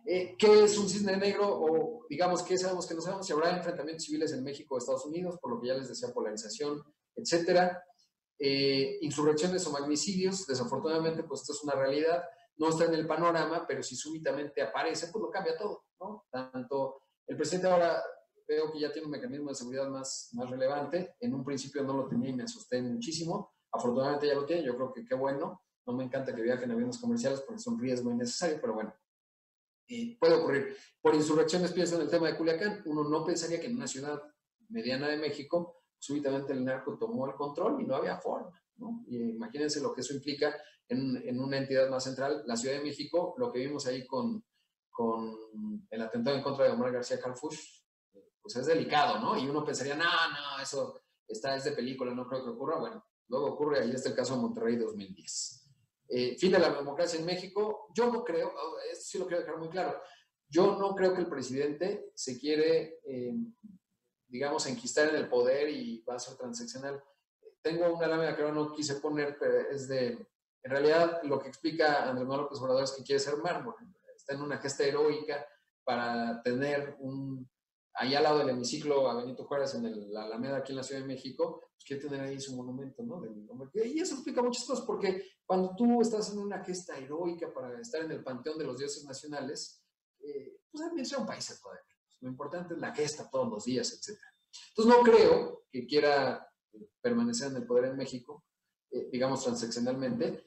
¿Qué es un cisne negro? O digamos, ¿qué sabemos que no sabemos? Si habrá enfrentamientos civiles en México o Estados Unidos, por lo que ya les decía, polarización, etcétera. Insurrecciones o magnicidios, desafortunadamente, pues esto es una realidad, no está en el panorama, pero si súbitamente aparece, pues lo cambia todo, ¿no? Tanto el presidente ahora veo que ya tiene un mecanismo de seguridad más relevante, en un principio no lo tenía y me asusté muchísimo, afortunadamente ya lo tiene, yo creo que qué bueno, no me encanta que viajen aviones comerciales porque es un riesgo innecesario, pero bueno, puede ocurrir. Por insurrecciones, pienso en el tema de Culiacán, uno no pensaría que en una ciudad mediana de México, súbitamente el narco tomó el control y no había forma, ¿no? Y imagínense lo que eso implica en una entidad más central, la Ciudad de México, lo que vimos ahí con el atentado en contra de Omar García Harfuch, pues es delicado, ¿no? Y uno pensaría, no, eso es de película, no creo que ocurra. Bueno, luego ocurre, ahí está el caso de Monterrey 2010. Fin de la democracia en México, yo no creo, esto sí lo quiero dejar muy claro, yo no creo que el presidente se quiere, digamos, enquistar en el poder y va a ser transaccional. Tengo una lámina que ahora no quise poner, pero es en realidad lo que explica Andrés Manuel López Obrador es que quiere ser mármol, está en una gesta heroica para tener ahí al lado del hemiciclo a Benito Juárez en la Alameda aquí en la Ciudad de México, pues quiere tener ahí su monumento, ¿no? Y eso explica muchas cosas, porque cuando tú estás en una gesta heroica para estar en el panteón de los dioses nacionales, pues también sea un país el poder. Lo importante es la gesta todos los días, etc. Entonces no creo que quiera permanecer en el poder en México, digamos transaccionalmente,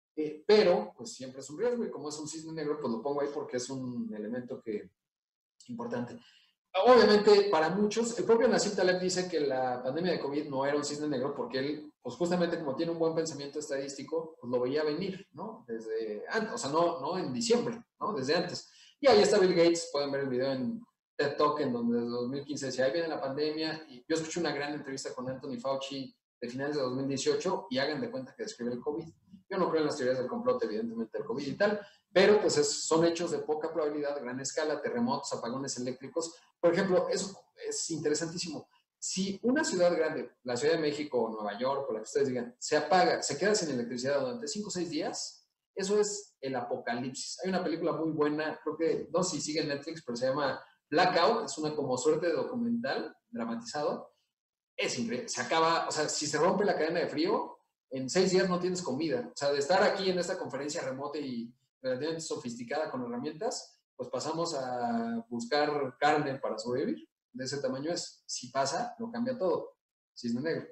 pero pues siempre es un riesgo y como es un cisne negro, pues lo pongo ahí porque es un elemento importante. Obviamente, para muchos, el propio Nassim Taleb dice que la pandemia de COVID no era un cisne negro porque él, pues justamente como tiene un buen pensamiento estadístico, pues lo veía venir, ¿no? Desde antes, o sea, no en diciembre, ¿no? Desde antes. Y ahí está Bill Gates, pueden ver el video en TED Talk, en donde desde 2015 decía, ahí viene la pandemia, y yo escuché una gran entrevista con Anthony Fauci de finales de 2018, y hagan de cuenta que describe el COVID. Yo no creo en las teorías del complot, evidentemente, del COVID y tal, pero pues son hechos de poca probabilidad, gran escala, terremotos, apagones eléctricos. Por ejemplo, eso es interesantísimo. Si una ciudad grande, la Ciudad de México o Nueva York o la que ustedes digan, se apaga, se queda sin electricidad durante 5 o 6 días, eso es el apocalipsis. Hay una película muy buena, creo que, no sé si sigue en Netflix, pero se llama Blackout, es una como suerte de documental dramatizado. Es increíble, se acaba, o sea, si se rompe la cadena de frío, en 6 días no tienes comida. O sea, de estar aquí en esta conferencia remota y relativamente sofisticada con herramientas, pues pasamos a buscar carne para sobrevivir. De ese tamaño es. Si pasa, lo cambia todo. Cisne negro.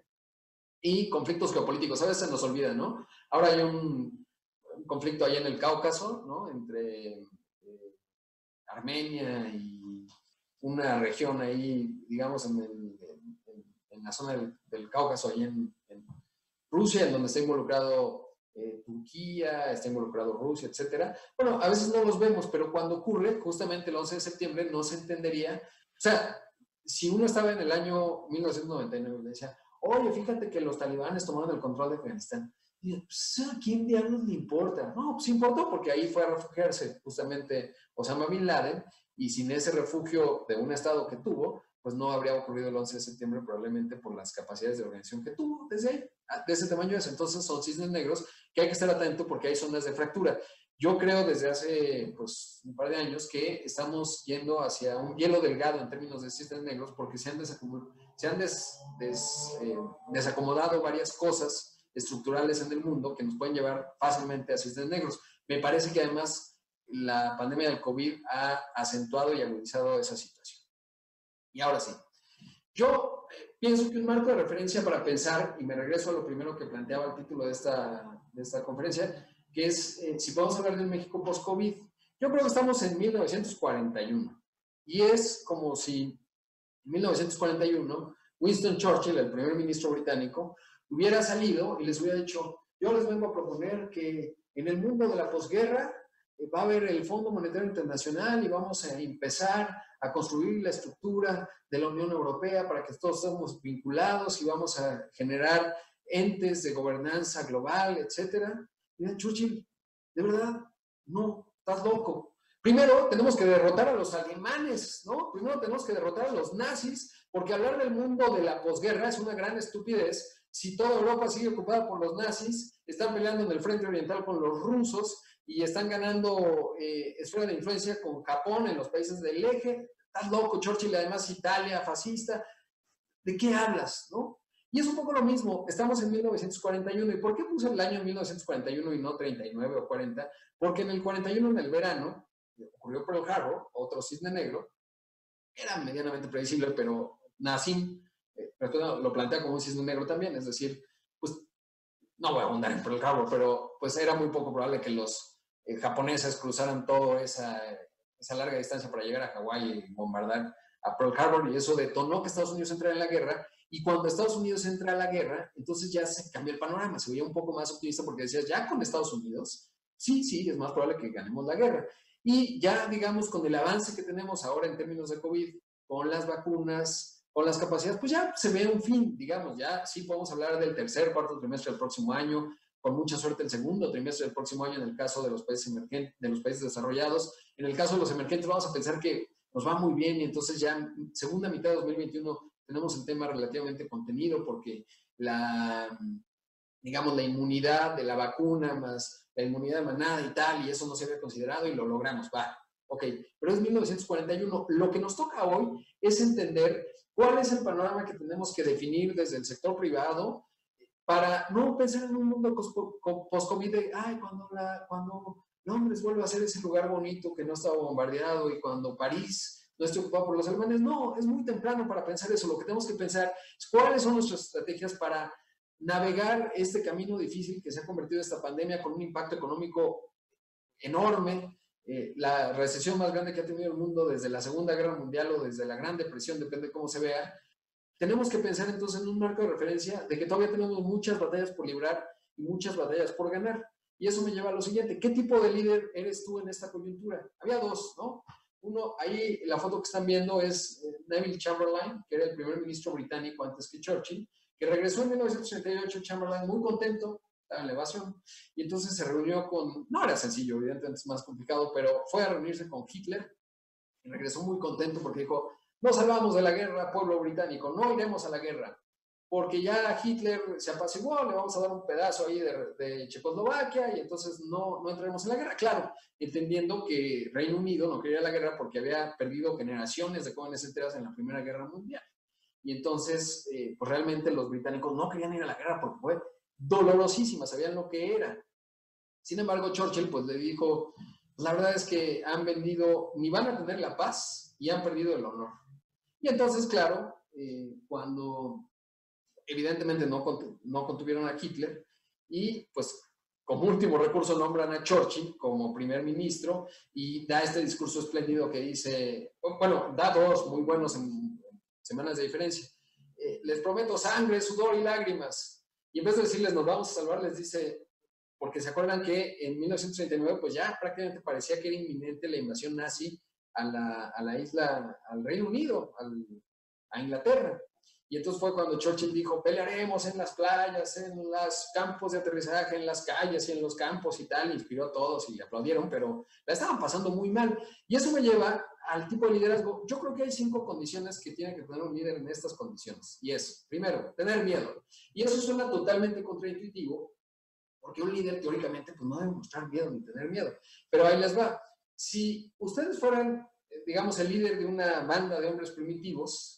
Y conflictos geopolíticos, a veces se nos olvida, ¿no? Ahora hay un conflicto ahí en el Cáucaso, ¿no? Entre Armenia y una región ahí, digamos, en la zona del Cáucaso, ahí en Rusia, en donde está involucrado Turquía, está involucrado Rusia, etcétera. Bueno, a veces no los vemos, pero cuando ocurre, justamente el 11 de septiembre, no se entendería. O sea, si uno estaba en el año 1999 y le decía, oye, fíjate que los talibanes tomaron el control de Afganistán. Y pues, ¿a quién diablos le importa? No, pues importó porque ahí fue a refugiarse justamente Osama Bin Laden, y sin ese refugio de un estado que tuvo, pues no habría ocurrido el 11 de septiembre probablemente por las capacidades de organización que tuvo desde ahí, de ese tamaño es. Entonces son cisnes negros que hay que estar atento porque hay zonas de fractura. Yo creo desde hace pues, un par de años que estamos yendo hacia un hielo delgado en términos de cisnes negros porque se han desacomodado varias cosas estructurales en el mundo que nos pueden llevar fácilmente a cisnes negros. Me parece que además la pandemia del COVID ha acentuado y agudizado esa situación. Y ahora sí, yo pienso que un marco de referencia para pensar, y me regreso a lo primero que planteaba el título de esta conferencia, que es si podemos hablar de un México post-COVID. Yo creo que estamos en 1941, y es como si en 1941 Winston Churchill, el primer ministro británico, hubiera salido y les hubiera dicho, yo les vengo a proponer que en el mundo de la posguerra va a haber el Fondo Monetario Internacional y vamos a empezar a construir la estructura de la Unión Europea para que todos estemos vinculados y vamos a generar entes de gobernanza global, etc. Y Churchill, de verdad, no, estás loco. Primero tenemos que derrotar a los alemanes, ¿no? Primero tenemos que derrotar a los nazis, porque hablar del mundo de la posguerra es una gran estupidez. Si toda Europa sigue ocupada por los nazis, están peleando en el frente oriental con los rusos, y están ganando esfera de influencia con Japón en los países del eje. Estás loco, Churchill, además Italia, fascista. ¿De qué hablas, no? Y es un poco lo mismo, estamos en 1941. ¿Y por qué puse el año 1941 y no 39 o 40? Porque en el 41, en el verano, ocurrió Pearl Harbor, otro cisne negro. Era medianamente previsible, pero Nassim lo plantea como un cisne negro también. Es decir, pues no voy a abundar en Pearl Harbor, pero pues era muy poco probable que los japoneses cruzaran toda esa larga distancia para llegar a Hawái y bombardar a Pearl Harbor, y eso detonó que Estados Unidos entrara en la guerra. Y cuando Estados Unidos entra a la guerra, entonces ya se cambió el panorama, se veía un poco más optimista porque decías, ya con Estados Unidos, sí, es más probable que ganemos la guerra. Y ya, digamos, con el avance que tenemos ahora en términos de COVID, con las vacunas, con las capacidades, pues ya se ve un fin, digamos, ya sí podemos hablar del tercer, cuarto trimestre del próximo año, con mucha suerte el segundo trimestre del próximo año en el caso de los países emergentes, de los países desarrollados. En el caso de los emergentes vamos a pensar que nos va muy bien y entonces ya segunda mitad de 2021 tenemos el tema relativamente contenido porque digamos, la inmunidad de la vacuna más la inmunidad de manada y tal, y eso no se había considerado y lo logramos, va, ok, pero es 1941. Lo que nos toca hoy es entender cuál es el panorama que tenemos que definir desde el sector privado para no pensar en un mundo post-COVID de, ay, cuando Londres vuelva a ser ese lugar bonito que no estaba bombardeado y cuando París no esté ocupado por los alemanes. No, es muy temprano para pensar eso. Lo que tenemos que pensar es cuáles son nuestras estrategias para navegar este camino difícil que se ha convertido esta pandemia con un impacto económico enorme, la recesión más grande que ha tenido el mundo desde la Segunda Guerra Mundial o desde la Gran Depresión, depende de cómo se vea. Tenemos que pensar entonces en un marco de referencia de que todavía tenemos muchas batallas por librar y muchas batallas por ganar. Y eso me lleva a lo siguiente, ¿qué tipo de líder eres tú en esta coyuntura? Había dos, ¿no? Uno, ahí la foto que están viendo es Neville Chamberlain, que era el primer ministro británico antes que Churchill, que regresó en 1938, Chamberlain muy contento, estaba en elevación, y entonces se reunió con, no era sencillo, evidentemente es más complicado, pero fue a reunirse con Hitler, y regresó muy contento porque dijo, nos salvamos de la guerra, pueblo británico, no iremos a la guerra, porque ya Hitler se apaciguó, le vamos a dar un pedazo ahí de Checoslovaquia, y entonces no entraremos en la guerra, claro, entendiendo que Reino Unido no quería la guerra porque había perdido generaciones de jóvenes enteras en la Primera Guerra Mundial. Y entonces, pues realmente los británicos no querían ir a la guerra porque fue dolorosísima, sabían lo que era. Sin embargo, Churchill pues le dijo, la verdad es que han vendido, ni van a tener la paz y han perdido el honor. Y entonces, claro, cuando evidentemente no contuvieron a Hitler y pues como último recurso nombran a Churchill como primer ministro y da este discurso espléndido que dice, bueno, da dos muy buenos en semanas de diferencia. Les prometo sangre, sudor y lágrimas. Y en vez de decirles nos vamos a salvar, les dice, porque se acuerdan que en 1939 pues ya prácticamente parecía que era inminente la invasión nazi a la isla, al Reino Unido, a Inglaterra. Y entonces fue cuando Churchill dijo, pelearemos en las playas, en los campos de aterrizaje, en las calles y en los campos y tal, inspiró a todos y le aplaudieron, pero la estaban pasando muy mal. Y eso me lleva al tipo de liderazgo. Yo creo que hay 5 condiciones que tiene que tener un líder en estas condiciones. Y es, primero, tener miedo. Y eso suena totalmente contraintuitivo, porque un líder teóricamente pues, no debe mostrar miedo ni tener miedo. Pero ahí les va. Si ustedes fueran, digamos, el líder de una banda de hombres primitivos,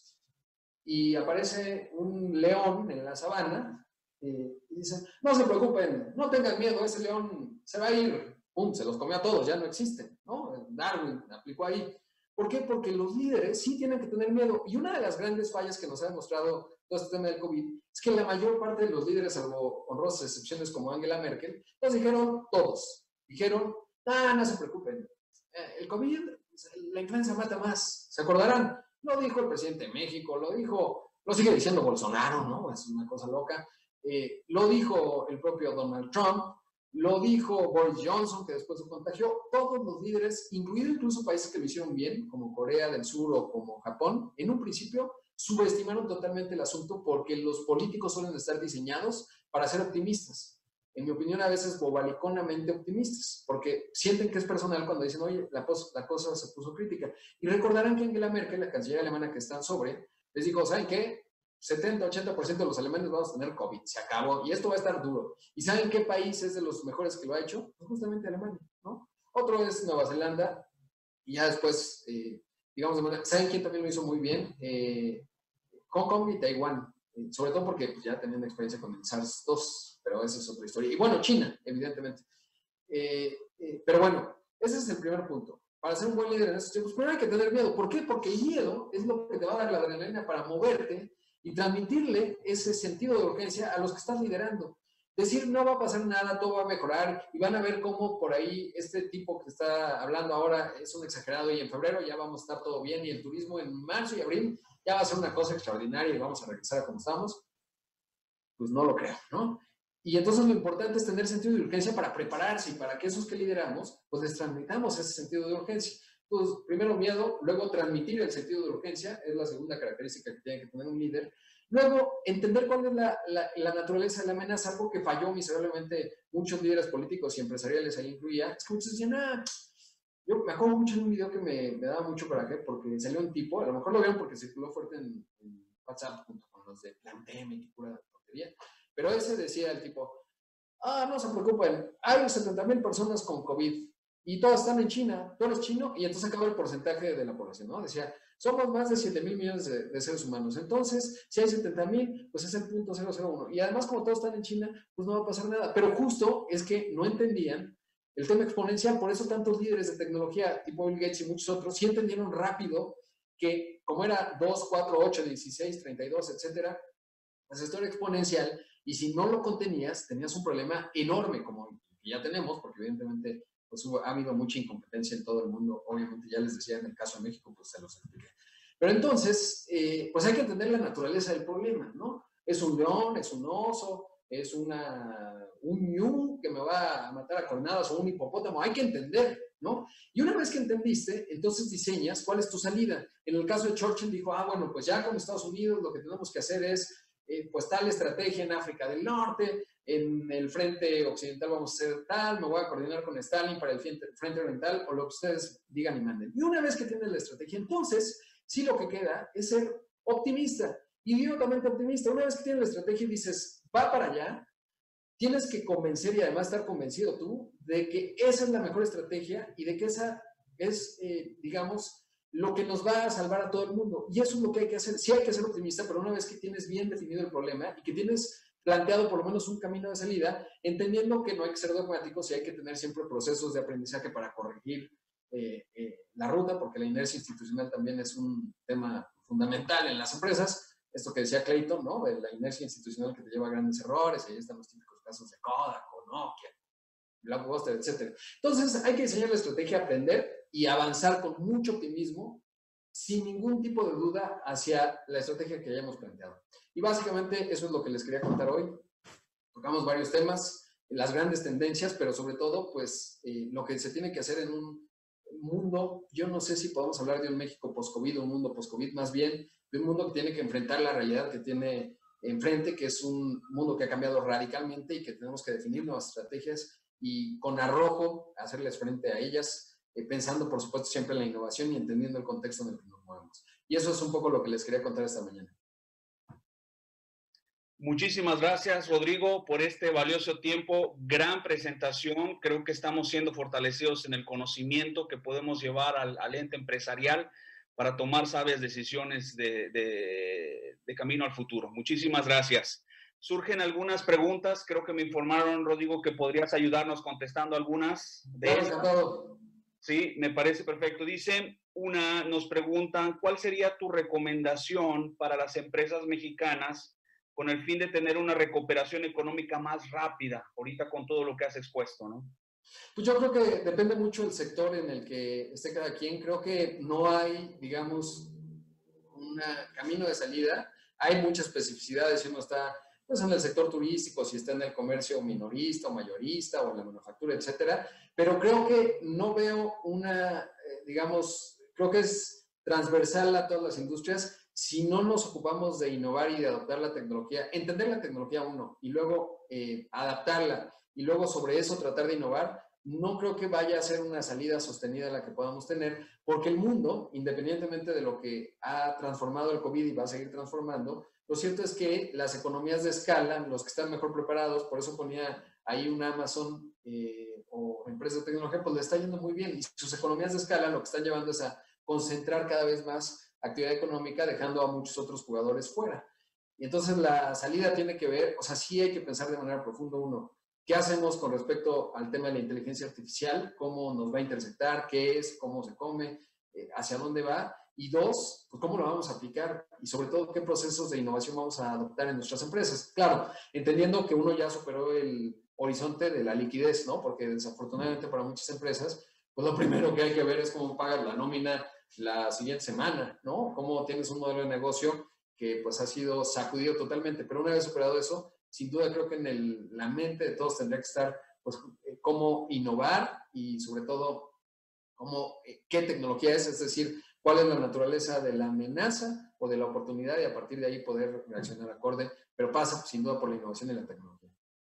y aparece un león en la sabana y dicen, no se preocupen, no tengan miedo, ese león se va a ir, ¡pum!, se los comió a todos, ya no existen, ¿no? Darwin aplicó ahí. ¿Por qué? Porque los líderes sí tienen que tener miedo. Y una de las grandes fallas que nos ha demostrado todo este tema del COVID es que la mayor parte de los líderes, salvo honrosas excepciones como Angela Merkel, nos dijeron todos, dijeron, no se preocupen, el COVID, la influenza mata más, ¿se acordarán? Lo dijo el presidente de México, lo sigue diciendo Bolsonaro, ¿no? Es una cosa loca. Lo dijo el propio Donald Trump, lo dijo Boris Johnson, que después se contagió. Todos los líderes, incluido incluso países que lo hicieron bien, como Corea del Sur o como Japón, en un principio subestimaron totalmente el asunto porque los políticos suelen estar diseñados para ser optimistas. En mi opinión, a veces bobaliconamente optimistas, porque sienten que es personal cuando dicen, oye, la cosa se puso crítica. Y recordarán que Angela Merkel, la canciller alemana que están sobre, les dijo, ¿saben qué? 70-80% de los alemanes vamos a tener COVID, se acabó, y esto va a estar duro. ¿Y saben qué país es de los mejores que lo ha hecho? Pues justamente Alemania, ¿no? Otro es Nueva Zelanda, y ya después, digamos, ¿saben quién también lo hizo muy bien? Hong Kong y Taiwán, sobre todo porque pues, ya tenían experiencia con el SARS-2, pero esa es otra historia. Y bueno, China, evidentemente. Pero bueno, ese es el primer punto. Para ser un buen líder en estos tiempos, primero hay que tener miedo. ¿Por qué? Porque el miedo es lo que te va a dar la adrenalina para moverte y transmitirle ese sentido de urgencia a los que estás liderando. Decir, no va a pasar nada, todo va a mejorar, y van a ver cómo por ahí este tipo que está hablando ahora es un exagerado, y en febrero ya vamos a estar todo bien, y el turismo en marzo y abril ya va a ser una cosa extraordinaria y vamos a regresar a como estamos. Pues no lo creo, ¿no? Y entonces lo importante es tener sentido de urgencia para prepararse, y para que esos que lideramos, pues les transmitamos ese sentido de urgencia. Pues primero miedo, luego transmitir el sentido de urgencia, es la segunda característica que tiene que tener un líder. Luego, entender cuál es la naturaleza de la amenaza, algo que falló miserablemente muchos líderes políticos y empresariales, ahí incluía, es que muchos decían, yo me acuerdo mucho de un video que me daba mucho coraje, porque salió un tipo, a lo mejor lo vieron porque circuló fuerte en WhatsApp junto con los de Plantem y pura tontería, pero ese decía el tipo, no se preocupen, hay 70,000 personas con COVID y todas están en China, tú eres chino, y entonces acaba el porcentaje de la población, ¿no? Decía, somos más de 7,000 millones de seres humanos, entonces si hay 70,000, pues es el 0.001, y además como todos están en China, pues no va a pasar nada, pero justo es que no entendían el tema exponencial. Por eso tantos líderes de tecnología tipo Bill Gates y muchos otros sí entendieron rápido que como era 2, 4, 8, 16, 32, etcétera, pues esto era exponencial, y si no lo contenías, tenías un problema enorme, como ya tenemos, porque evidentemente pues ha habido mucha incompetencia en todo el mundo. Obviamente ya les decía, en el caso de México, pues se los expliqué. Pero entonces, pues hay que entender la naturaleza del problema, ¿no? Es un león, es un oso, es un ñu que me va a matar a cornadas, o un hipopótamo. Hay que entender, ¿no? Y una vez que entendiste, entonces diseñas cuál es tu salida. En el caso de Churchill dijo, bueno, pues ya con Estados Unidos lo que tenemos que hacer es pues tal estrategia en África del Norte, en el frente occidental vamos a hacer tal, me voy a coordinar con Stalin para el frente oriental, o lo que ustedes digan y manden. Y una vez que tienes la estrategia, entonces sí lo que queda es ser optimista, idiotamente optimista. Una vez que tienes la estrategia y dices, va para allá, tienes que convencer, y además estar convencido tú, de que esa es la mejor estrategia y de que esa es, digamos, lo que nos va a salvar a todo el mundo. Y eso es lo que hay que hacer. Sí hay que ser optimista, pero una vez que tienes bien definido el problema y que tienes planteado por lo menos un camino de salida, entendiendo que no hay que ser dogmáticos y hay que tener siempre procesos de aprendizaje para corregir la ruta, porque la inercia institucional también es un tema fundamental en las empresas. Esto que decía Clayton, ¿no? De la inercia institucional que te lleva a grandes errores, y ahí están los típicos casos de Kodak o Nokia, Blockbuster, etc. Entonces hay que diseñar la estrategia, aprender y avanzar con mucho optimismo, sin ningún tipo de duda, hacia la estrategia que hayamos planteado. Y básicamente eso es lo que les quería contar hoy. Tocamos varios temas, las grandes tendencias, pero sobre todo, pues, lo que se tiene que hacer en un mundo, yo no sé si podemos hablar de un México post-COVID o un mundo post-COVID, más bien de un mundo que tiene que enfrentar la realidad que tiene enfrente, que es un mundo que ha cambiado radicalmente y que tenemos que definir nuevas estrategias y con arrojo hacerles frente a ellas, pensando por supuesto siempre en la innovación y entendiendo el contexto en el que nos movemos. Y eso es un poco lo que les quería contar esta mañana. Muchísimas gracias, Rodrigo, por este valioso tiempo. Gran presentación. Creo que estamos siendo fortalecidos en el conocimiento que podemos llevar al ente empresarial para tomar sabias decisiones de camino al futuro. Muchísimas gracias. Surgen algunas preguntas. Creo que me informaron, Rodrigo, que podrías ayudarnos contestando algunas de Claro, estas. encantado. Sí, me parece perfecto. Dice, nos preguntan, ¿cuál sería tu recomendación para las empresas mexicanas con el fin de tener una recuperación económica más rápida, ahorita con todo lo que has expuesto, ¿no? Pues yo creo que depende mucho del sector en el que esté cada quien. Creo que no hay, digamos, un camino de salida. Hay muchas especificidades. Si uno está pues, en el sector turístico, si está en el comercio minorista o mayorista o en la manufactura, etcétera. Pero creo que no veo una, digamos, creo que es transversal a todas las industrias. Si no nos ocupamos de innovar y de adoptar la tecnología, entender la tecnología uno y luego adaptarla y luego sobre eso tratar de innovar, no creo que vaya a ser una salida sostenida la que podamos tener, porque el mundo, independientemente de lo que ha transformado el COVID y va a seguir transformando, lo cierto es que las economías de escala, los que están mejor preparados, por eso ponía ahí una Amazon o empresa de tecnología, pues le está yendo muy bien. Y sus economías de escala lo que están llevando es a concentrar cada vez más actividad económica, dejando a muchos otros jugadores fuera. Y entonces la salida tiene que ver, o sea, sí hay que pensar de manera profunda, uno, ¿qué hacemos con respecto al tema de la inteligencia artificial? ¿Cómo nos va a interceptar? ¿Qué es? ¿Cómo se come? ¿Hacia dónde va? Y dos, pues cómo lo vamos a aplicar y sobre todo qué procesos de innovación vamos a adoptar en nuestras empresas. Claro, entendiendo que uno ya superó el horizonte de la liquidez, ¿no? Porque desafortunadamente para muchas empresas, pues lo primero que hay que ver es cómo pagas la nómina la siguiente semana, ¿no? Cómo tienes un modelo de negocio que pues ha sido sacudido totalmente. Pero una vez superado eso, sin duda creo que en la mente de todos tendría que estar pues cómo innovar y sobre todo cómo, qué tecnología es decir, cuál es la naturaleza de la amenaza o de la oportunidad y a partir de ahí poder reaccionar acorde, pero pasa sin duda por la innovación y la tecnología.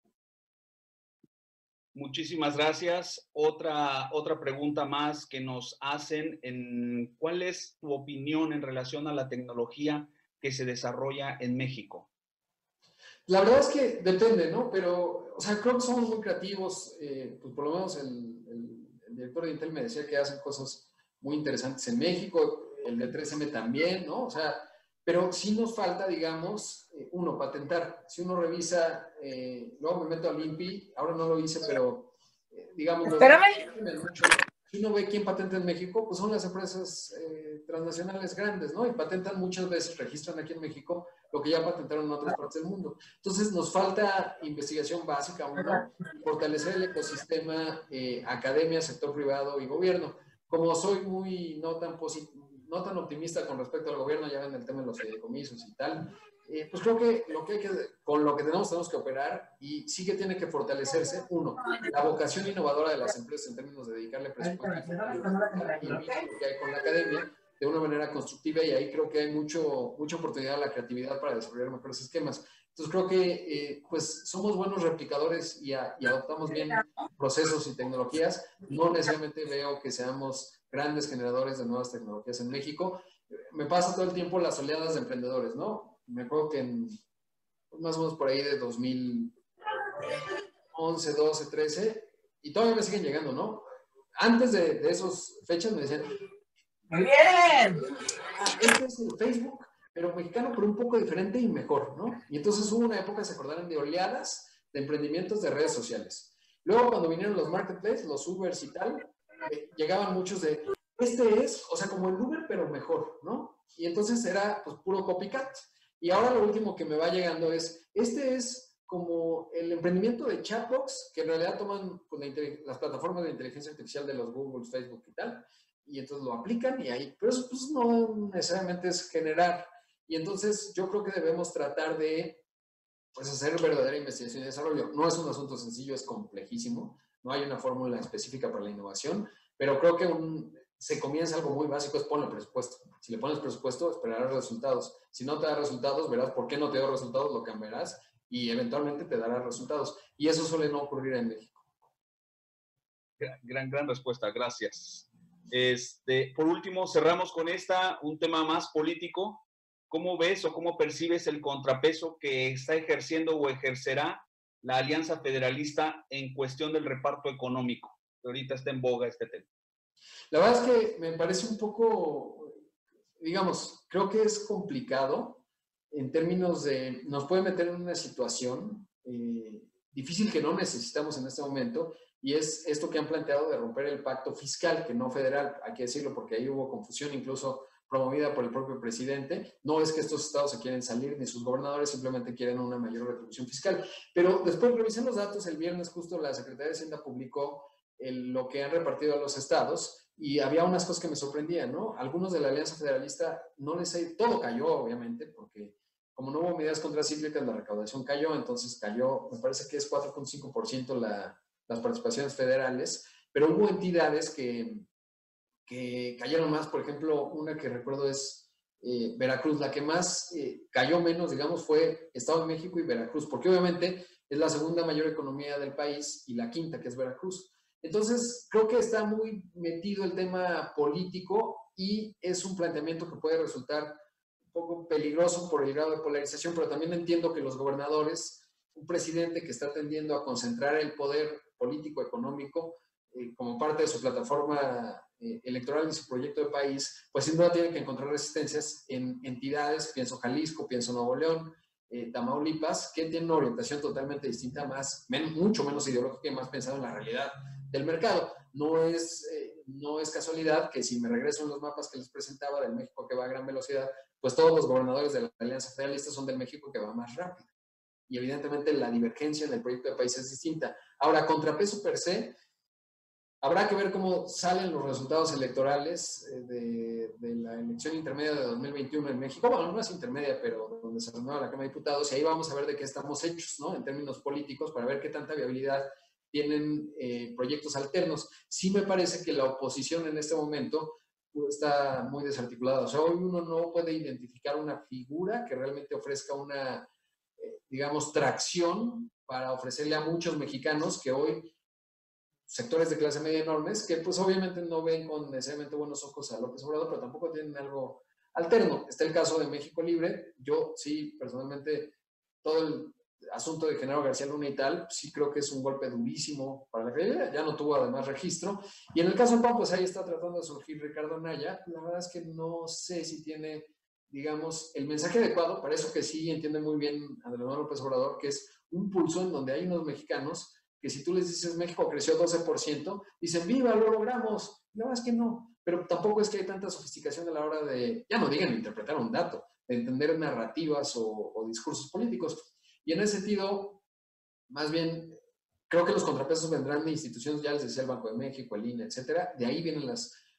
Muchísimas gracias. Otra pregunta más que nos hacen, ¿cuál es tu opinión en relación a la tecnología que se desarrolla en México? La verdad es que depende, ¿no? Pero, o sea, creo que somos muy creativos, pues por lo menos el director de Intel me decía que hacen cosas muy interesantes en México, el de 3M también, ¿no? O sea, pero sí nos falta, digamos, uno, patentar. Si uno revisa, luego me meto al INPI, ahora no lo hice, pero digamos, si uno ve quién patenta en México, pues son las empresas transnacionales grandes, ¿no? Y patentan muchas veces, registran aquí en México lo que ya patentaron en otras partes del mundo. Entonces, nos falta investigación básica, uno, fortalecer el ecosistema academia, sector privado y gobierno. Como soy muy no tan optimista con respecto al gobierno, ya ven el tema de los fideicomisos y tal, pues creo que, con lo que tenemos que operar y sí que tiene que fortalecerse, uno, la vocación innovadora de las empresas en términos de dedicarle presupuesto y el vínculo que hay con la academia de una manera constructiva y ahí creo que hay mucha oportunidad a la creatividad para desarrollar mejores esquemas. Entonces creo que pues somos buenos replicadores y adoptamos bien procesos y tecnologías. No necesariamente veo que seamos grandes generadores de nuevas tecnologías en México. Me pasa todo el tiempo las oleadas de emprendedores, ¿no? Me acuerdo que más o menos por ahí de 2011, 12, 13, y todavía me siguen llegando, ¿no? Antes de esas fechas me decían, muy bien. Este es el Facebook, pero mexicano, pero un poco diferente y mejor, ¿no? Y entonces hubo una época, se acordaron, de oleadas de emprendimientos de redes sociales. Luego, cuando vinieron los marketplaces, los Ubers y tal, llegaban muchos de, o sea, como el Uber, pero mejor, ¿no? Y entonces era, pues, puro copycat. Y ahora lo último que me va llegando es, es como el emprendimiento de chatbots, que en realidad toman pues, las plataformas de inteligencia artificial de los Google, Facebook y tal, y entonces lo aplican y ahí, pero eso pues, no necesariamente es generar. Y entonces yo creo que debemos tratar de pues, hacer verdadera investigación y desarrollo. No es un asunto sencillo, es complejísimo, no hay una fórmula específica para la innovación, pero creo que se comienza algo muy básico, es ponle presupuesto. Si le pones presupuesto, esperarás resultados. Si no te da resultados, verás por qué no te da resultados, lo cambiarás y eventualmente te dará resultados. Y eso suele no ocurrir en México. Gran respuesta, gracias. Por último, cerramos con un tema más político. ¿Cómo ves o cómo percibes el contrapeso que está ejerciendo o ejercerá la Alianza Federalista en cuestión del reparto económico? Ahorita está en boga este tema. La verdad es que me parece un poco, digamos, creo que es complicado en términos de, nos puede meter en una situación difícil que no necesitamos en este momento, y es esto que han planteado de romper el pacto fiscal, que no federal, hay que decirlo porque ahí hubo confusión incluso promovida por el propio presidente. No es que estos estados se quieren salir, ni sus gobernadores simplemente quieren una mayor retribución fiscal. Pero después revisé los datos, el viernes justo la Secretaría de Hacienda publicó lo que han repartido a los estados y había unas cosas que me sorprendían, ¿no? Algunos de la Alianza Federalista no les ha... Todo cayó, obviamente, porque como no hubo medidas contracíclicas, la recaudación cayó, entonces cayó, me parece que es 4.5% las participaciones federales, pero hubo entidades que cayeron más. Por ejemplo, una que recuerdo es Veracruz. La que más cayó menos, digamos, fue Estado de México y Veracruz, porque obviamente es la segunda mayor economía del país y la quinta, que es Veracruz. Entonces, creo que está muy metido el tema político y es un planteamiento que puede resultar poco peligroso por el grado de polarización, pero también entiendo que los gobernadores, un presidente que está tendiendo a concentrar el poder político, económico, como parte de su plataforma electoral y su proyecto de país, pues sin duda tienen que encontrar resistencias en entidades, pienso Jalisco, pienso Nuevo León, Tamaulipas, que tienen una orientación totalmente distinta, mucho menos ideológica y más pensada en la realidad del mercado. No es casualidad que si me regreso en los mapas que les presentaba del México que va a gran velocidad, pues todos los gobernadores de la Alianza Federalista son del México que va más rápido. Y evidentemente la divergencia en el proyecto de país es distinta. Ahora, contrapeso per se, habrá que ver cómo salen los resultados electorales de la elección intermedia de 2021 en México. Bueno, no es intermedia, pero donde se renueva la Cámara de Diputados, y ahí vamos a ver de qué estamos hechos, ¿no? En términos políticos, para ver qué tanta viabilidad tienen proyectos alternos. Sí me parece que la oposición en este momento está muy desarticulada. O sea, hoy uno no puede identificar una figura que realmente ofrezca una, digamos, tracción para ofrecerle a muchos mexicanos que hoy, sectores de clase media enormes, que pues obviamente no ven con necesariamente buenos ojos a López Obrador, pero tampoco tienen algo alterno. Está el caso de México Libre. Yo sí, personalmente, todo el asunto de Genaro García Luna y tal, sí creo que es un golpe durísimo para la credibilidad. Ya no tuvo además registro. Y en el caso del PAN, pues ahí está tratando de surgir Ricardo Anaya. La verdad es que no sé si tiene, digamos, el mensaje adecuado. Para eso que sí entiende muy bien Andrés Manuel López Obrador, que es un pulso en donde hay unos mexicanos que si tú les dices México creció 12%, dicen, ¡viva, lo logramos! La verdad es que no, pero tampoco es que hay tanta sofisticación a la hora de, ya no digan interpretar un dato, de entender narrativas o discursos políticos. Y en ese sentido, más bien, creo que los contrapesos vendrán de instituciones, ya les decía el Banco de México, el INE, etcétera, de ahí vienen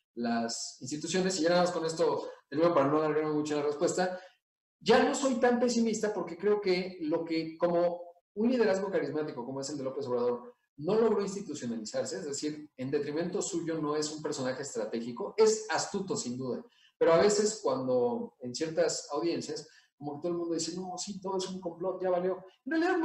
las instituciones, y ya nada más con esto, de nuevo, para no alargarme mucho la respuesta, ya no soy tan pesimista porque creo que como un liderazgo carismático como es el de López Obrador no logró institucionalizarse, es decir, en detrimento suyo no es un personaje estratégico, es astuto sin duda, pero a veces cuando en ciertas audiencias, como que todo el mundo dice, no, sí, todo es un complot, ya valió. En realidad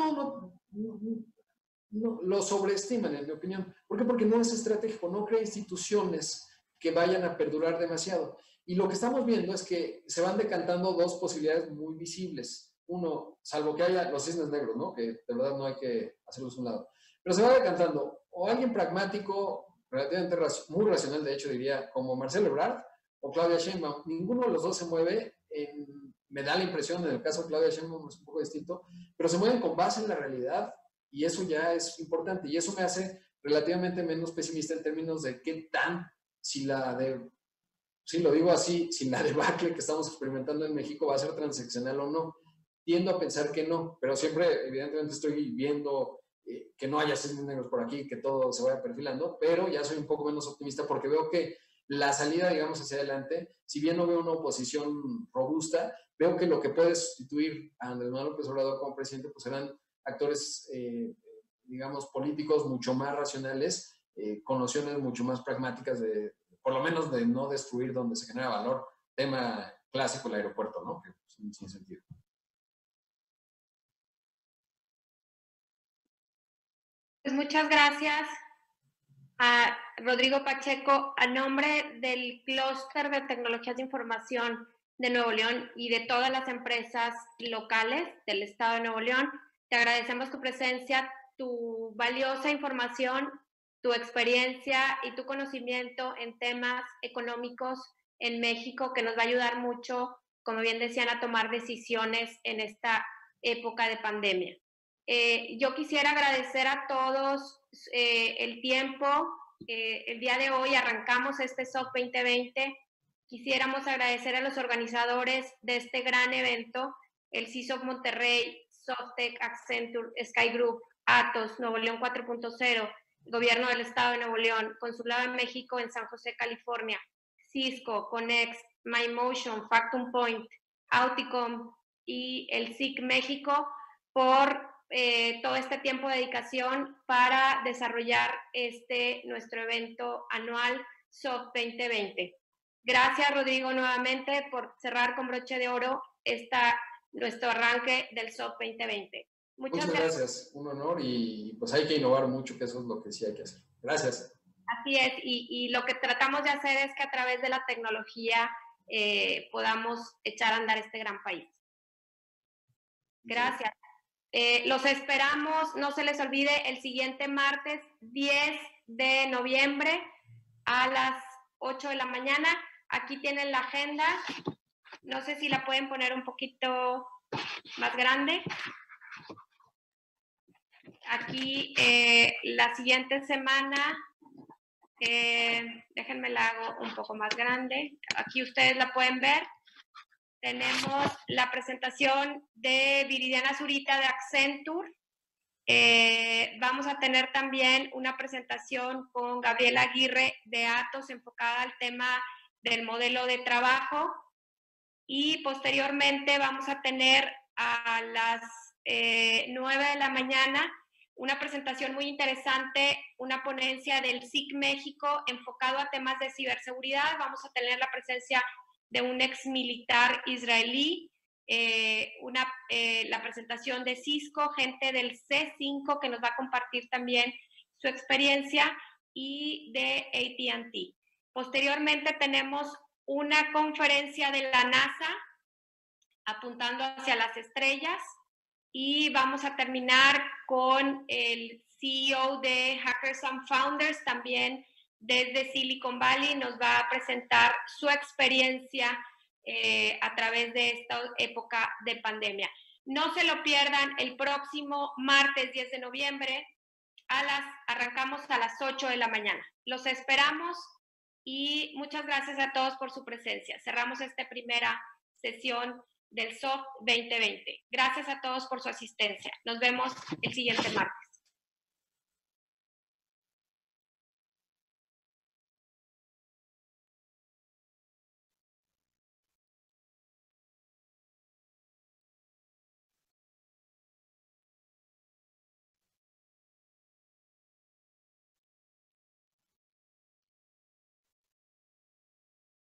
no lo sobreestiman, en mi opinión. ¿Por qué? Porque no es estratégico, no crea instituciones que vayan a perdurar demasiado. Y lo que estamos viendo es que se van decantando dos posibilidades muy visibles. Uno, salvo que haya los cisnes negros, ¿no? Que de verdad no hay que hacerlos a un lado. Pero se va decantando o alguien pragmático, relativamente muy racional, de hecho diría, como Marcelo Ebrard o Claudia Sheinbaum. Ninguno de los dos se mueve, me da la impresión, en el caso de Claudia Sheinbaum es un poco distinto, pero se mueven con base en la realidad y eso ya es importante. Y eso me hace relativamente menos pesimista en términos de qué tan, si lo digo así, si la debacle que estamos experimentando en México va a ser transaccional o no. Tiendo a pensar que no, pero siempre, evidentemente, estoy viendo que no haya cisnes negros por aquí, que todo se vaya perfilando, pero ya soy un poco menos optimista porque veo que la salida, digamos, hacia adelante, si bien no veo una oposición robusta, veo que lo que puede sustituir a Andrés Manuel López Obrador como presidente, pues serán actores, digamos, políticos mucho más racionales, con nociones mucho más pragmáticas de, por lo menos, de no destruir donde se genera valor. Tema clásico, el aeropuerto, ¿no? Que pues, sin sentido. Pues muchas gracias a Rodrigo Pacheco, a nombre del Clúster de Tecnologías de Información de Nuevo León y de todas las empresas locales del Estado de Nuevo León. Te agradecemos tu presencia, tu valiosa información, tu experiencia y tu conocimiento en temas económicos en México, que nos va a ayudar mucho, como bien decían, a tomar decisiones en esta época de pandemia. Yo quisiera agradecer a todos el tiempo. El día de hoy arrancamos este SOC 2020. Quisiéramos agradecer a los organizadores de este gran evento, el CISOC Monterrey, Softec, Accenture, Sky Group, Atos, Nuevo León 4.0, Gobierno del Estado de Nuevo León, Consulado de México en San José, California, Cisco, Conex, MyMotion, Factum Point, Auticom y el SIC México por todo este tiempo de dedicación para desarrollar nuestro evento anual SOC 2020. Gracias, Rodrigo, nuevamente por cerrar con broche de oro nuestro arranque del SOC 2020. Muchas gracias, un honor, y pues hay que innovar mucho, que eso es lo que sí hay que hacer. Gracias. Así es, y lo que tratamos de hacer es que a través de la tecnología podamos echar a andar este gran país. Gracias. Los esperamos, no se les olvide, el siguiente martes 10 de noviembre a las 8 de la mañana. Aquí tienen la agenda. No sé si la pueden poner un poquito más grande. Aquí la siguiente semana, déjenme la hago un poco más grande. Aquí ustedes la pueden ver. Tenemos la presentación de Viridiana Zurita de Accenture. Vamos a tener también una presentación con Gabriela Aguirre de Atos enfocada al tema del modelo de trabajo. Y posteriormente vamos a tener a las 9 de la mañana una presentación muy interesante, una ponencia del SIC México enfocado a temas de ciberseguridad. Vamos a tener la presencia de un ex militar israelí, la presentación de Cisco, gente del C5 que nos va a compartir también su experiencia, y de AT&T. Posteriormente tenemos una conferencia de la NASA apuntando hacia las estrellas, y vamos a terminar con el CEO de Hackers and Founders, también desde Silicon Valley, nos va a presentar su experiencia a través de esta época de pandemia. No se lo pierdan, el próximo martes 10 de noviembre arrancamos a las 8 de la mañana. Los esperamos y muchas gracias a todos por su presencia. Cerramos esta primera sesión del SOF 2020. Gracias a todos por su asistencia. Nos vemos el siguiente martes.